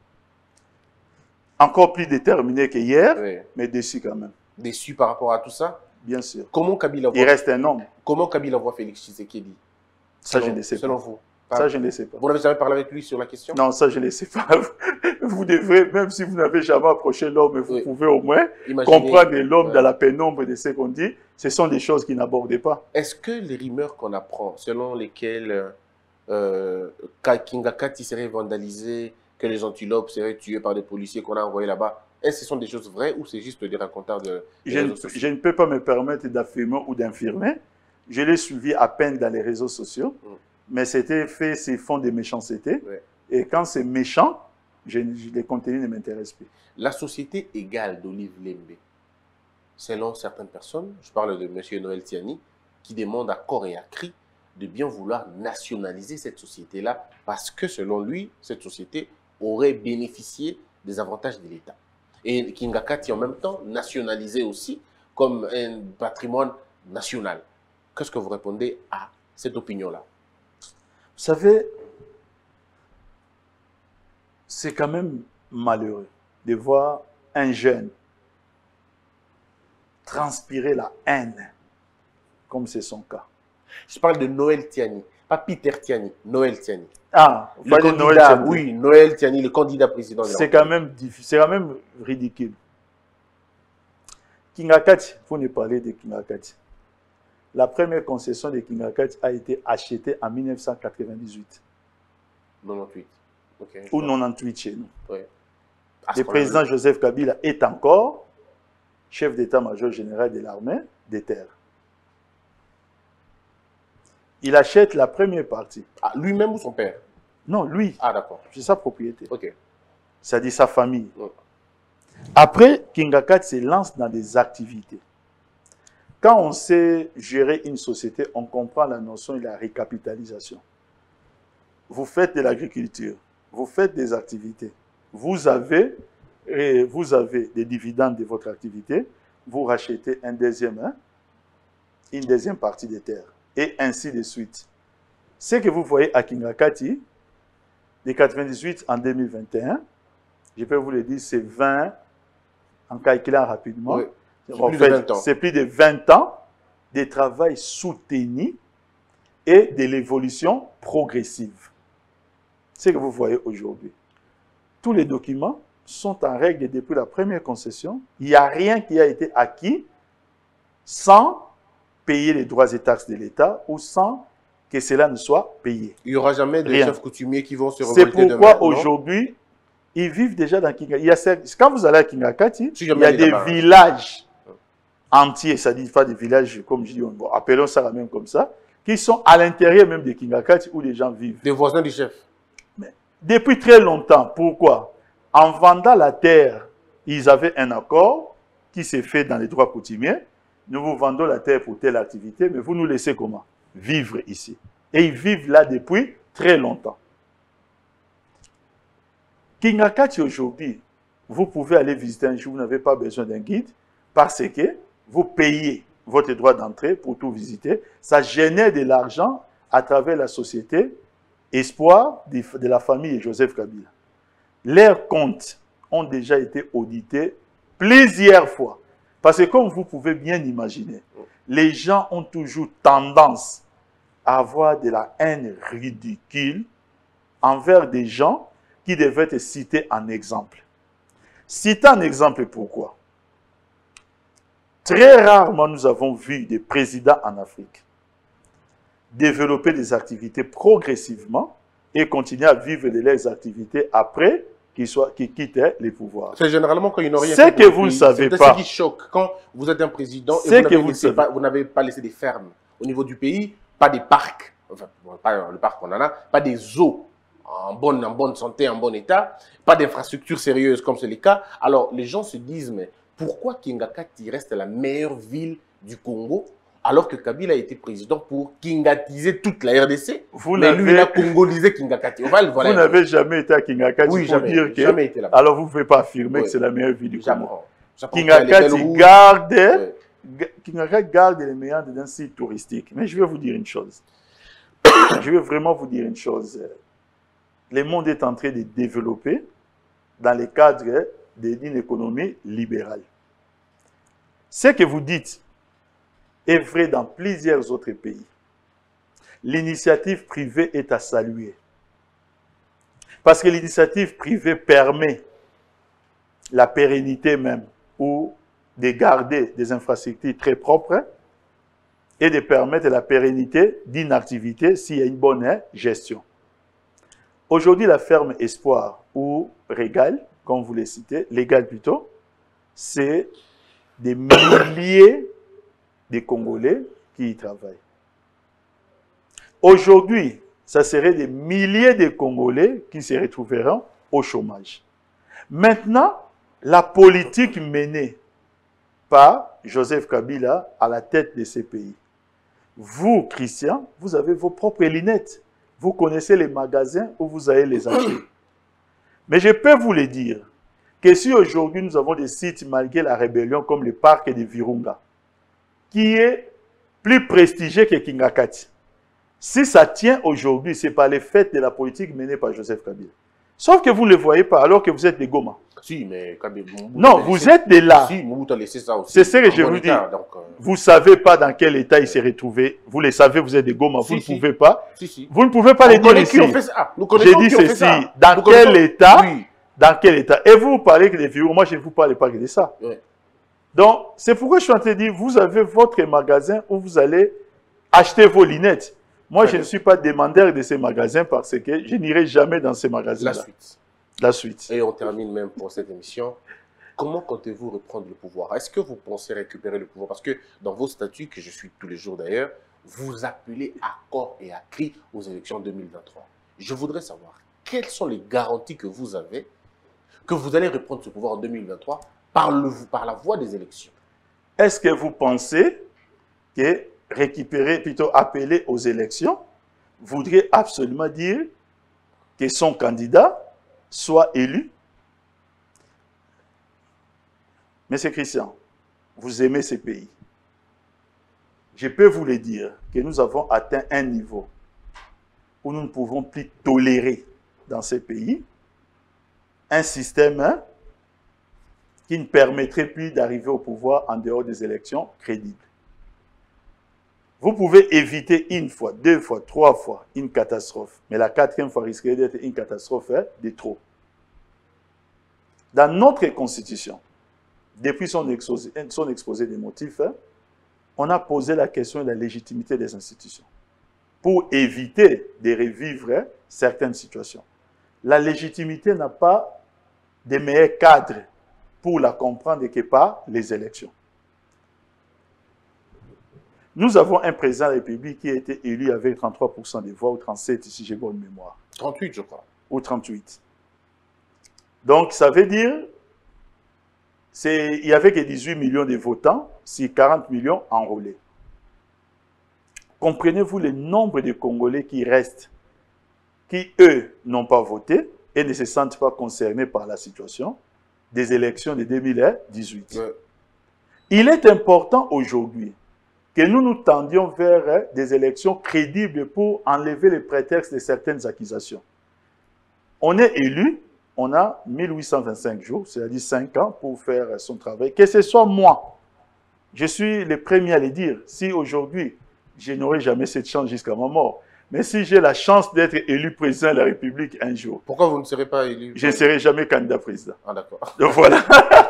Encore plus déterminé qu'hier, Oui. mais déçu quand même, Déçu par rapport à tout ça? bien sûr. Comment Kabila Il voit, reste un homme. comment Kabila voit Félix Tshisekedi? Ça, Selon- je ne sais pas. Selon vous? Ça, je ne sais pas. Vous n'avez jamais parlé avec lui sur la question? Non, ça, je ne sais pas. Vous devrez, même si vous n'avez jamais approché l'homme, vous Oui. pouvez au moins Imaginez- comprendre que l'homme Ouais. dans la pénombre de ce qu'on dit, ce sont des choses qu'il n'aborde pas. Est-ce que les rumeurs qu'on apprend, selon lesquelles Kingakati serait vandalisé, que les antilopes seraient tués par des policiers qu'on a envoyés là-bas, est-ce que ce sont des choses vraies ou c'est juste des racontars des réseaux sociaux? Je ne peux pas me permettre d'affirmer ou d'infirmer. Je l'ai suivi à peine dans les réseaux sociaux, mais c'était fait sur fond de méchanceté. Ouais. Et quand c'est méchant, les contenus ne m'intéressent plus. La société égale d'Olive Lembe, selon certaines personnes, je parle de M. Noël Tiani, qui demande à corps et à cri de bien vouloir nationaliser cette société-là, parce que selon lui, cette société aurait bénéficié des avantages de l'État. Et Kingakati, en même temps, nationalisé aussi comme un patrimoine national. Qu'est-ce que vous répondez à cette opinion-là? Vous savez, c'est quand même malheureux de voir un jeune transpirer la haine, comme c'est son cas. Je parle de Noël Tiani, pas Peter Tiani, Noël Tiani. Ah, vous Le parlez de Noël candidat, Tiani. oui, Noël Tiani, le candidat président de la C'est quand même difficile, c'est quand même ridicule. Kingakati, vous ne parlez de Kingakati. La première concession de Kingakati a été achetée en 1998 98. Ok. ou 98 chez nous. Ouais. À ce Le moment-là, président Joseph Kabila est encore chef d'état-major général de l'armée des terres. Il achète la première partie. Ah, lui-même ou son père? Non, lui, Ah, d'accord. c'est sa propriété. Ok. C'est-à-dire sa famille. Ouais. Après, Kingakati se lance dans des activités. Quand on sait gérer une société, on comprend la notion de la récapitalisation. Vous faites de l'agriculture, vous faites des activités, vous avez des dividendes de votre activité, vous rachetez une deuxième partie des terres, et ainsi de suite. Ce que vous voyez à Kingakati, de 98 en 2021, je peux vous le dire, c'est 20, en calculant rapidement, Oui. en plus de 20 ans. c'est plus de 20 ans de travail soutenu et de l'évolution progressive. C'est ce que vous voyez aujourd'hui. Tous les documents sont en règle depuis la première concession. Il n'y a rien qui a été acquis sans payer les droits et taxes de l'État ou sans que cela ne soit payé. Il n'y aura jamais de Rien. chefs coutumiers qui vont se C'est révolter pourquoi demain, non? aujourd'hui, ils vivent déjà dans Kingakati. Quand vous allez à Kingakati, Si il jamais y a aller des là-bas. villages entiers, ça dit pas des villages, comme je dis, bon, appelons ça même comme ça, qui sont à l'intérieur même de Kingakati où les gens vivent. Des voisins du chef. Mais depuis très longtemps. Pourquoi? En vendant la terre, ils avaient un accord qui s'est fait dans les droits coutumiers. Nous vous vendons la terre pour telle activité, mais vous nous laissez comment? Vivre ici. Et ils vivent là depuis très longtemps. Kingakati aujourd'hui, vous pouvez aller visiter un jour, vous n'avez pas besoin d'un guide, parce que vous payez votre droit d'entrée pour tout visiter. Ça génère de l'argent à travers la société Espoir de la famille Joseph Kabila. Leurs comptes ont déjà été audités plusieurs fois. Parce que comme vous pouvez bien imaginer, les gens ont toujours tendance à avoir de la haine ridicule envers des gens qui devaient être cités en exemple. Citer un exemple, pourquoi? Très rarement, nous avons vu des présidents en Afrique développer des activités progressivement et continuer à vivre de leurs activités après qu'ils quittent les pouvoirs. C'est généralement quand ils n'ont rien fait. C'est que vous ne pays. savez pas. C'est ce qui choque. Quand vous êtes un président et vous n'avez pas laissé des fermes au niveau du pays, pas des parcs, enfin, pas le parc qu'on en a, pas des eaux en bonne santé, en bon état, pas d'infrastructures sérieuses comme c'est le cas. Alors les gens se disent, mais pourquoi Kingakati reste la meilleure ville du Congo alors que Kabila a été président pour kingatiser toute la RDC? Mais lui, il a congolisé Kingakati. Vous n'avez jamais été à Kingakati pour dire que... Jamais été là-bas. Alors vous ne pouvez pas affirmer que c'est la meilleure ville du Congo. Kingakati garde les meilleurs d'un site touristique. Mais je vais vous dire une chose. Je vais vraiment vous dire une chose. Le monde est en train de développer dans le cadre d'une économie libérale. Ce que vous dites est vrai dans plusieurs autres pays. L'initiative privée est à saluer. Parce que l'initiative privée permet la pérennité même ou de garder des infrastructures très propres et de permettre la pérennité d'une activité s'il y a une bonne gestion. Aujourd'hui, la ferme Espoir ou Régal, comme vous les citez, Légal plutôt, c'est des milliers de Congolais qui y travaillent. Aujourd'hui, ça serait des milliers de Congolais qui se retrouveront au chômage. Maintenant, la politique menée par Joseph Kabila à la tête de ces pays. Vous, Christian, vous avez vos propres lunettes. Vous connaissez les magasins où vous allez les acheter. Mais je peux vous le dire, que si aujourd'hui nous avons des sites malgré la rébellion comme le parc de Virunga, qui est plus prestigieux que Kingakati, si ça tient aujourd'hui, c'est par les faits de la politique menée par Joseph Kabila. Sauf que vous ne le voyez pas alors que vous êtes des Goma. Si, mais non, vous êtes de là. Si, Mobutu a laissé ça aussi. C'est ce que je vous dis. Vous ne savez pas dans quel état il s'est retrouvé. Vous le savez, vous êtes des Goma. Vous ne pouvez pas. Vous ne pouvez pas le dire ici. J'ai dit ceci. Dans quel état? Oui. Dans quel état? Et vous parlez que des vieux. Moi, je ne vous parle pas que de ça. Oui. Donc, c'est pourquoi je suis en train de dire, vous avez votre magasin où vous allez acheter vos lunettes. Moi, je ne suis pas demandeur de ces magasins parce que je n'irai jamais dans ces magasins-là. La suite. La suite. Et on termine même pour cette émission. Comment comptez-vous reprendre le pouvoir? Est-ce que vous pensez récupérer le pouvoir? Parce que dans vos statuts, que je suis tous les jours d'ailleurs, vous appelez à corps et à cri aux élections 2023. Je voudrais savoir, quelles sont les garanties que vous avez que vous allez reprendre ce pouvoir en 2023 par la voie des élections? Est-ce que vous pensez que récupérer, plutôt appeler aux élections, voudrait absolument dire que son candidat soit élu? Monsieur Christian, vous aimez ces pays. Je peux vous le dire que nous avons atteint un niveau où nous ne pouvons plus tolérer dans ces pays un système qui ne permettrait plus d'arriver au pouvoir en dehors des élections crédibles. Vous pouvez éviter une fois, deux fois, trois fois une catastrophe. Mais la quatrième fois risquerait d'être une catastrophe de trop. Dans notre Constitution, depuis son exposé des motifs, on a posé la question de la légitimité des institutions pour éviter de revivre certaines situations. La légitimité n'a pas de meilleur cadre pour la comprendre que par les élections. Nous avons un président de la République qui a été élu avec 33% des voix, ou 37 si j'ai bonne mémoire. 38, je crois. Ou 38. Donc, ça veut dire, il y avait que 18 millions de votants, si 40 millions enrôlés. Comprenez-vous le nombre de Congolais qui restent, qui, eux, n'ont pas voté et ne se sentent pas concernés par la situation des élections de 2018. Ouais. Il est important aujourd'hui que nous nous tendions vers des élections crédibles pour enlever les prétextes de certaines accusations. On est élu, on a 1825 jours, c'est-à-dire 5 ans pour faire son travail. Que ce soit moi, je suis le premier à le dire. Si aujourd'hui, je n'aurai jamais cette chance jusqu'à ma mort, mais si j'ai la chance d'être élu président de la République un jour, pourquoi vous ne serez pas élu? Je ne serai jamais candidat président. Ah, d'accord. Donc voilà.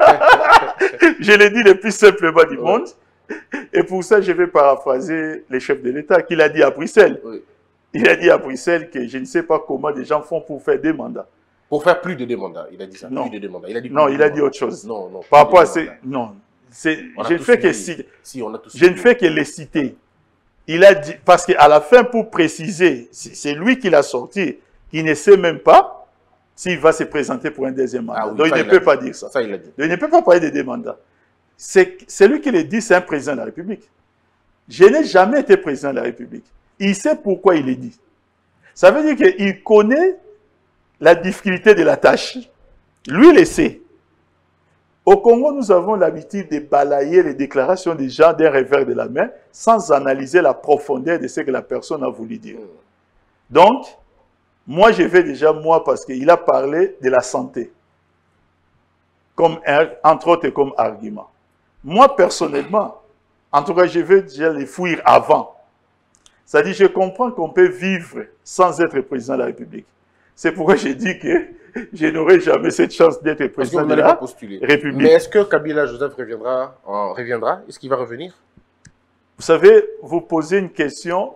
Je l'ai dit le plus simplement du monde. Et pour ça, je vais paraphraser le chef de l'État qu'il a dit à Bruxelles. Oui. Il a dit à Bruxelles que je ne sais pas comment des gens font pour faire des mandats. Pour faire plus de deux mandats, il a dit ça. Non. Plus de deux mandats. Il a dit Non, il a dit autre chose. Non, non. Par rapport à ces... Non. Je ne fais que citer. Si, on a tous Je ne fais que les citer. Il a dit... Parce qu'à la fin, pour préciser, c'est lui qui l'a sorti, qui ne sait même pas s'il va se présenter pour un deuxième mandat. Ah oui, donc il ne peut pas dire ça. Ça, il l'a dit. Donc il ne peut pas parler de deux mandats. C'est lui qui le dit, c'est un président de la République. Je n'ai jamais été président de la République. Il sait pourquoi il le dit. Ça veut dire qu'il connaît la difficulté de la tâche. Lui, il le sait. Au Congo, nous avons l'habitude de balayer les déclarations des gens d'un revers de la main sans analyser la profondeur de ce que la personne a voulu dire. Donc, moi, je vais déjà, parce qu'il a parlé de la santé, comme entre autres comme argument. Moi, personnellement, en tout cas, je vais déjà les fuir avant. C'est-à-dire, je comprends qu'on peut vivre sans être président de la République. C'est pourquoi j'ai dit que je n'aurai jamais cette chance d'être président de la République. Mais est-ce que Kabila Joseph reviendra? Est-ce qu'il va revenir? Vous savez, vous posez une question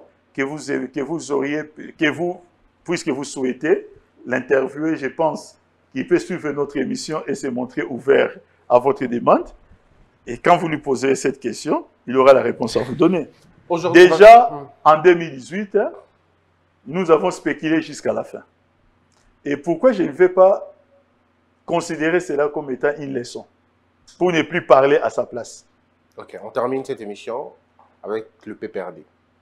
puisque vous souhaitez l'interviewer, je pense qu'il peut suivre notre émission et se montrer ouvert à votre demande. Et quand vous lui poserez cette question, il aura la réponse à vous donner. Déjà, en 2018, nous avons spéculé jusqu'à la fin. Et pourquoi je ne vais pas considérer cela comme étant une leçon? Pour ne plus parler à sa place. Ok, on termine cette émission avec le PPRD.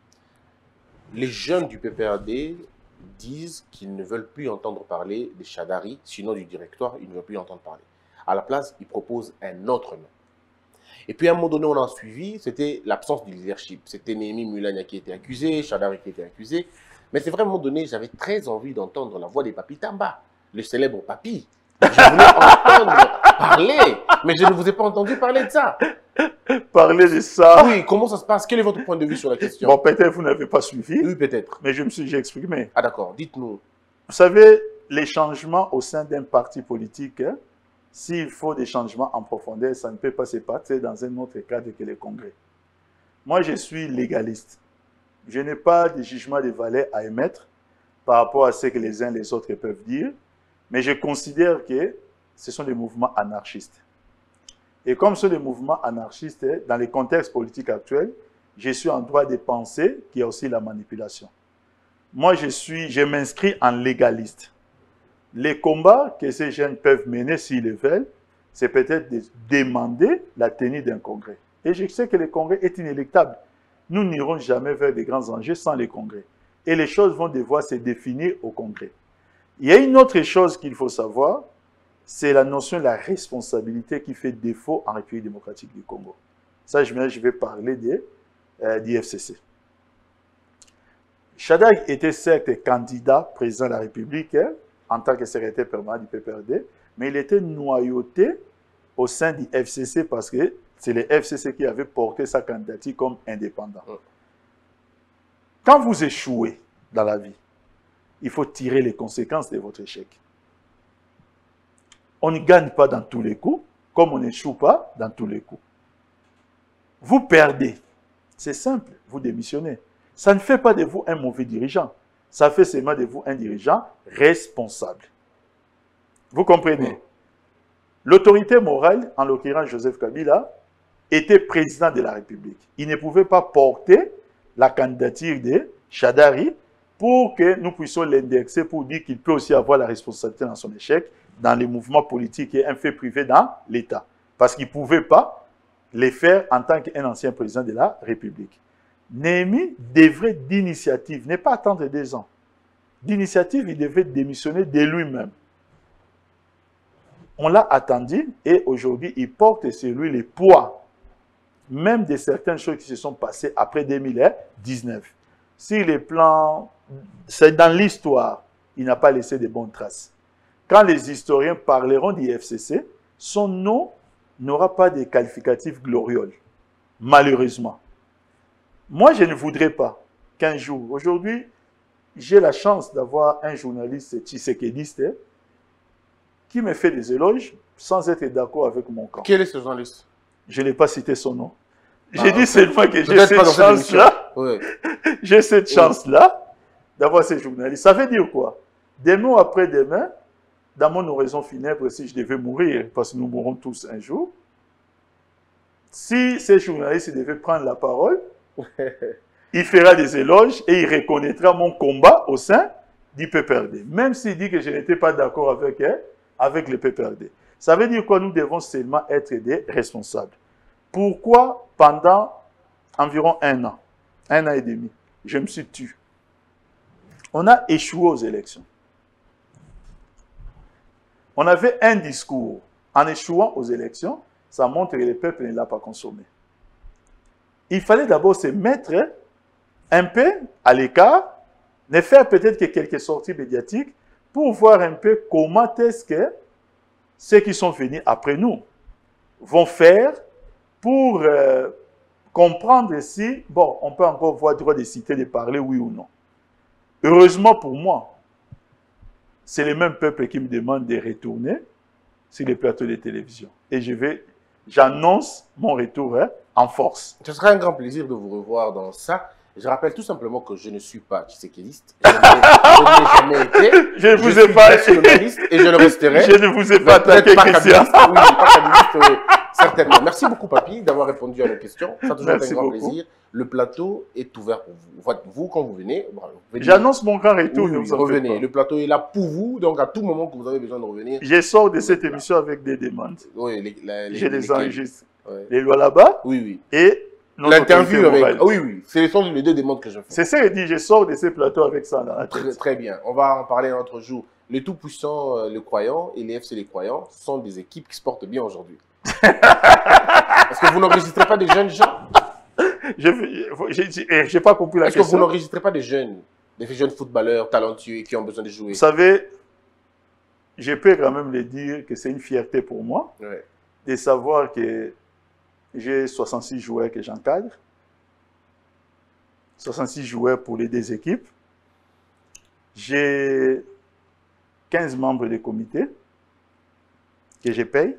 Les jeunes du PPRD disent qu'ils ne veulent plus entendre parler des Chadari, sinon du directoire, ils ne veulent plus entendre parler. À la place, ils proposent un autre nom. Et puis à un moment donné, on a suivi, c'était l'absence du leadership. C'était Néhémie Mulanya qui était accusé, Chadari qui était accusé. Mais c'est vrai, à un moment donné, j'avais très envie d'entendre la voix des Papi Tamba, le célèbre Papi. Je voulais entendre parler, mais je ne vous ai pas entendu parler de ça. Parler de ça? Oui, comment ça se passe? Quel est votre point de vue sur la question? Bon, peut-être vous n'avez pas suivi. Oui, peut-être. Mais j'ai exprimé. Ah d'accord, dites-nous. Vous savez, les changements au sein d'un parti politique, s'il faut des changements en profondeur, ça ne peut pas se passer dans un autre cadre que les congrès. Moi, je suis légaliste. Je n'ai pas de jugement de valeur à émettre par rapport à ce que les uns et les autres peuvent dire, mais je considère que ce sont des mouvements anarchistes. Et comme ce sont des mouvements anarchistes, dans les contextes politiques actuels, je suis en droit de penser qu'il y a aussi la manipulation. Moi, je m'inscris en légaliste. Les combats que ces jeunes peuvent mener s'ils le veulent, c'est peut-être de demander la tenue d'un congrès. Et je sais que le congrès est inéluctable. Nous n'irons jamais vers des grands enjeux sans les congrès. Et les choses vont devoir se définir au congrès. Il y a une autre chose qu'il faut savoir, c'est la notion de la responsabilité qui fait défaut en République démocratique du Congo. Ça, je vais parler du FCC. Shadrack était certes candidat président de la République en tant que secrétaire permanent du PPRD, mais il était noyauté au sein du FCC parce que c'est le FCC qui avait porté sa candidature comme indépendant. Quand vous échouez dans la vie, il faut tirer les conséquences de votre échec. On ne gagne pas dans tous les coups, comme on n'échoue pas dans tous les coups. Vous perdez. C'est simple, vous démissionnez. Ça ne fait pas de vous un mauvais dirigeant. Ça fait seulement de vous un dirigeant responsable. Vous comprenez? L'autorité morale, en l'occurrence Joseph Kabila, était président de la République. Il ne pouvait pas porter la candidature de Shadari pour que nous puissions l'indexer pour dire qu'il peut aussi avoir la responsabilité dans son échec dans les mouvements politiques et un fait privé dans l'État. Parce qu'il ne pouvait pas les faire en tant qu'un ancien président de la République. Néhémie devrait d'initiative, ne pas attendre 2 ans. D'initiative, il devait démissionner de lui-même. On l'a attendu et aujourd'hui, il porte sur lui le poids même de certaines choses qui se sont passées après 2019. Si les plans, c'est dans l'histoire, il n'a pas laissé de bonnes traces. Quand les historiens parleront du FCC, son nom n'aura pas de qualificatif glorieux, malheureusement. Moi, je ne voudrais pas qu'un jour, aujourd'hui, j'ai la chance d'avoir un journaliste tshisekédiste qui me fait des éloges sans être d'accord avec mon camp. Quel est ce journaliste? Je n'ai pas cité son nom. J'ai dit seulement que j'ai Peut-être cette pas dans cette chance-là. Oui. J'ai cette chance-là d'avoir ces journalistes. Ça veut dire quoi? Demain ou après-demain, dans mon oraison funèbre, si je devais mourir, parce que nous mourrons tous un jour, si ces journalistes devaient prendre la parole, il fera des éloges et il reconnaîtra mon combat au sein du PPRD. Même s'il dit que je n'étais pas d'accord avec le PPRD. Ça veut dire quoi? Nous devons seulement être des responsables. Pourquoi pendant environ 1 an et demi, je me suis tué? On a échoué aux élections. On avait un discours. En échouant aux élections, ça montre que le peuple ne l'a pas consommé. Il fallait d'abord se mettre un peu à l'écart, ne faire peut-être que quelques sorties médiatiques pour voir un peu comment est-ce que ceux qui sont venus après nous vont faire pour comprendre si, bon, on peut encore voir droit de citer, de parler, oui ou non. Heureusement pour moi, c'est le même peuple qui me demande de retourner sur les plateaux de télévision. Et j'annonce mon retour en force. Ce sera un grand plaisir de vous revoir dans ça. Je rappelle tout simplement que je ne suis pas tshisékédiste. Je ne l'ai jamais été. Je ne vous ai pas nationaliste et je le resterai. Je ne vous ai pas attaqué, Christian. Oui, pas kabyliste, oui, certainement. Merci beaucoup, Papy, d'avoir répondu à nos questions. Ça a toujours été un grand plaisir. Le plateau est ouvert pour vous. Vous, quand vous venez, j'annonce mon grand retour. Oui, revenez. Le plateau est là pour vous. Donc, à tout moment que vous avez besoin de revenir. Je sors de cette émission avec des demandes. Oui, je les enregistre. Ouais. Les lois là-bas. Oui, oui. Et l'interview avec... Oui, oui. Ce sont les 2 demandes que je fais. C'est ça, je dis, je sors de ces plateaux avec ça dans la tête. Très bien. On va en parler un autre jour. Le Tout-Puissant, le Croyant et les FC Les Croyants sont des équipes qui se portent bien aujourd'hui. Est-ce que vous n'enregistrez pas des jeunes gens? Je n'ai pas compris la question. Est-ce que vous n'enregistrez pas des jeunes footballeurs talentueux qui ont besoin de jouer? Vous savez, je peux quand même le dire que c'est une fierté pour moi de savoir que j'ai 66 joueurs que j'encadre. 66 joueurs pour les 2 équipes. J'ai 15 membres de comité que je paye.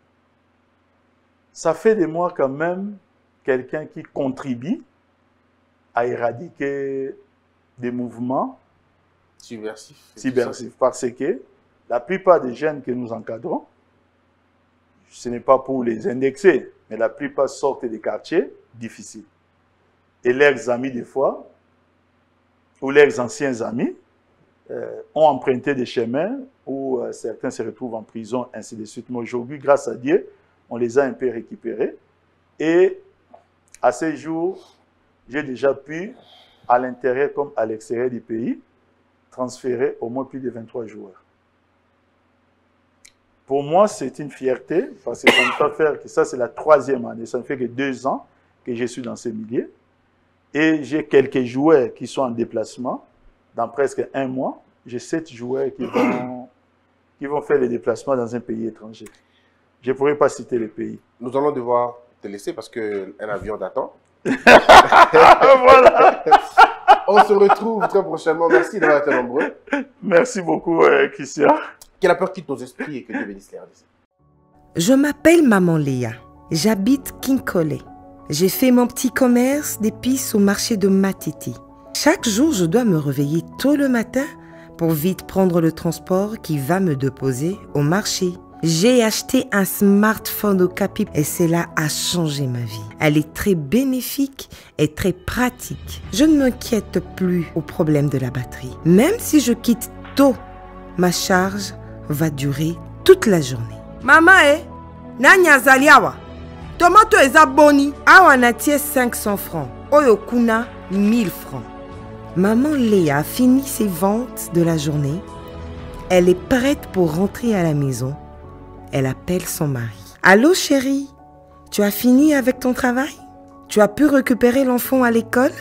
Ça fait de moi quand même quelqu'un qui contribue à éradiquer des mouvements subversifs. Parce que la plupart des jeunes que nous encadrons, ce n'est pas pour les indexer, mais la plupart sortent des quartiers difficiles. Et leurs amis, des fois, ou leurs anciens amis, ont emprunté des chemins où certains se retrouvent en prison, ainsi de suite. Mais aujourd'hui, grâce à Dieu, on les a un peu récupérés. Et à ce jour, j'ai déjà pu, à l'intérieur comme à l'extérieur du pays, transférer au moins plus de 23 joueurs. Pour moi, c'est une fierté, parce que ça ne peut faire que ça, c'est la 3e année. Ça ne fait que 2 ans que je suis dans ce milieu. Et j'ai quelques joueurs qui sont en déplacement. Dans presque 1 mois, j'ai 7 joueurs qui vont faire les déplacements dans un pays étranger. Je ne pourrais pas citer les pays. Nous allons devoir te laisser parce qu'un avion t'attend. Voilà. On se retrouve très prochainement. Merci d'avoir été nombreux. Merci beaucoup, Christian. Que la peur quitte nos esprits et que Dieu bénisse les RDC. Je m'appelle Maman Léa. J'habite Kinkole. J'ai fait mon petit commerce d'épices au marché de Matiti. Chaque jour, je dois me réveiller tôt le matin pour vite prendre le transport qui va me déposer au marché. J'ai acheté un smartphone Okapi et cela a changé ma vie. Elle est très bénéfique et très pratique. Je ne m'inquiète plus au problème de la batterie. Même si je quitte tôt, ma charge va durer toute la journée. Maman, nani azali awa? Tomato eza boni. Awa natie 500 francs. Oyo kuna 1000 francs. Maman Léa a fini ses ventes de la journée. Elle est prête pour rentrer à la maison. Elle appelle son mari. Allô chérie, tu as fini avec ton travail? Tu as pu récupérer l'enfant à l'école?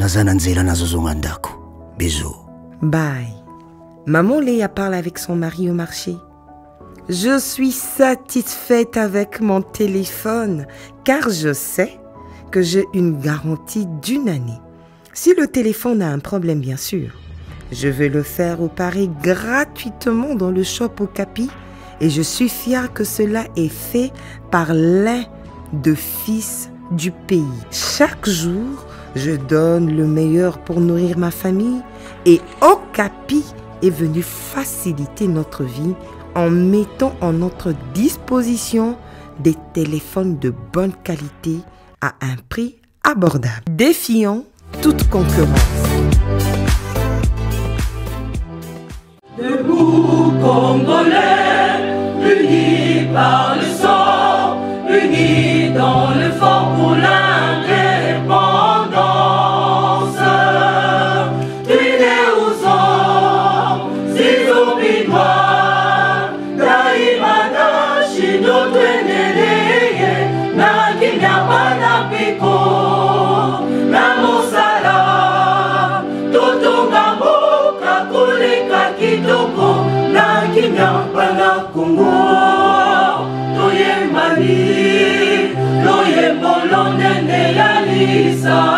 Bisous. Bye. Maman Léa parle avec son mari au marché. Je suis satisfaite avec mon téléphone car je sais que j'ai une garantie d'1 année. Si le téléphone a un problème, bien sûr, je vais le faire réparer gratuitement dans le shop Okapi et je suis fière que cela est fait par l'un des fils du pays. Chaque jour, je donne le meilleur pour nourrir ma famille et Okapi est venu faciliter notre vie en mettant en notre disposition des téléphones de bonne qualité à un prix abordable, défiant toute concurrence. Debout Congolais, unis par le sang, unis dans le fort pour l'indépendance. Unis aux hommes, si obinois, daimada shido tweneleye, na kinyabana piko, na mosala, totonga mboka koleka kitoko, na kinyabana Congo, toyembani, loyembolo nene ya lisa.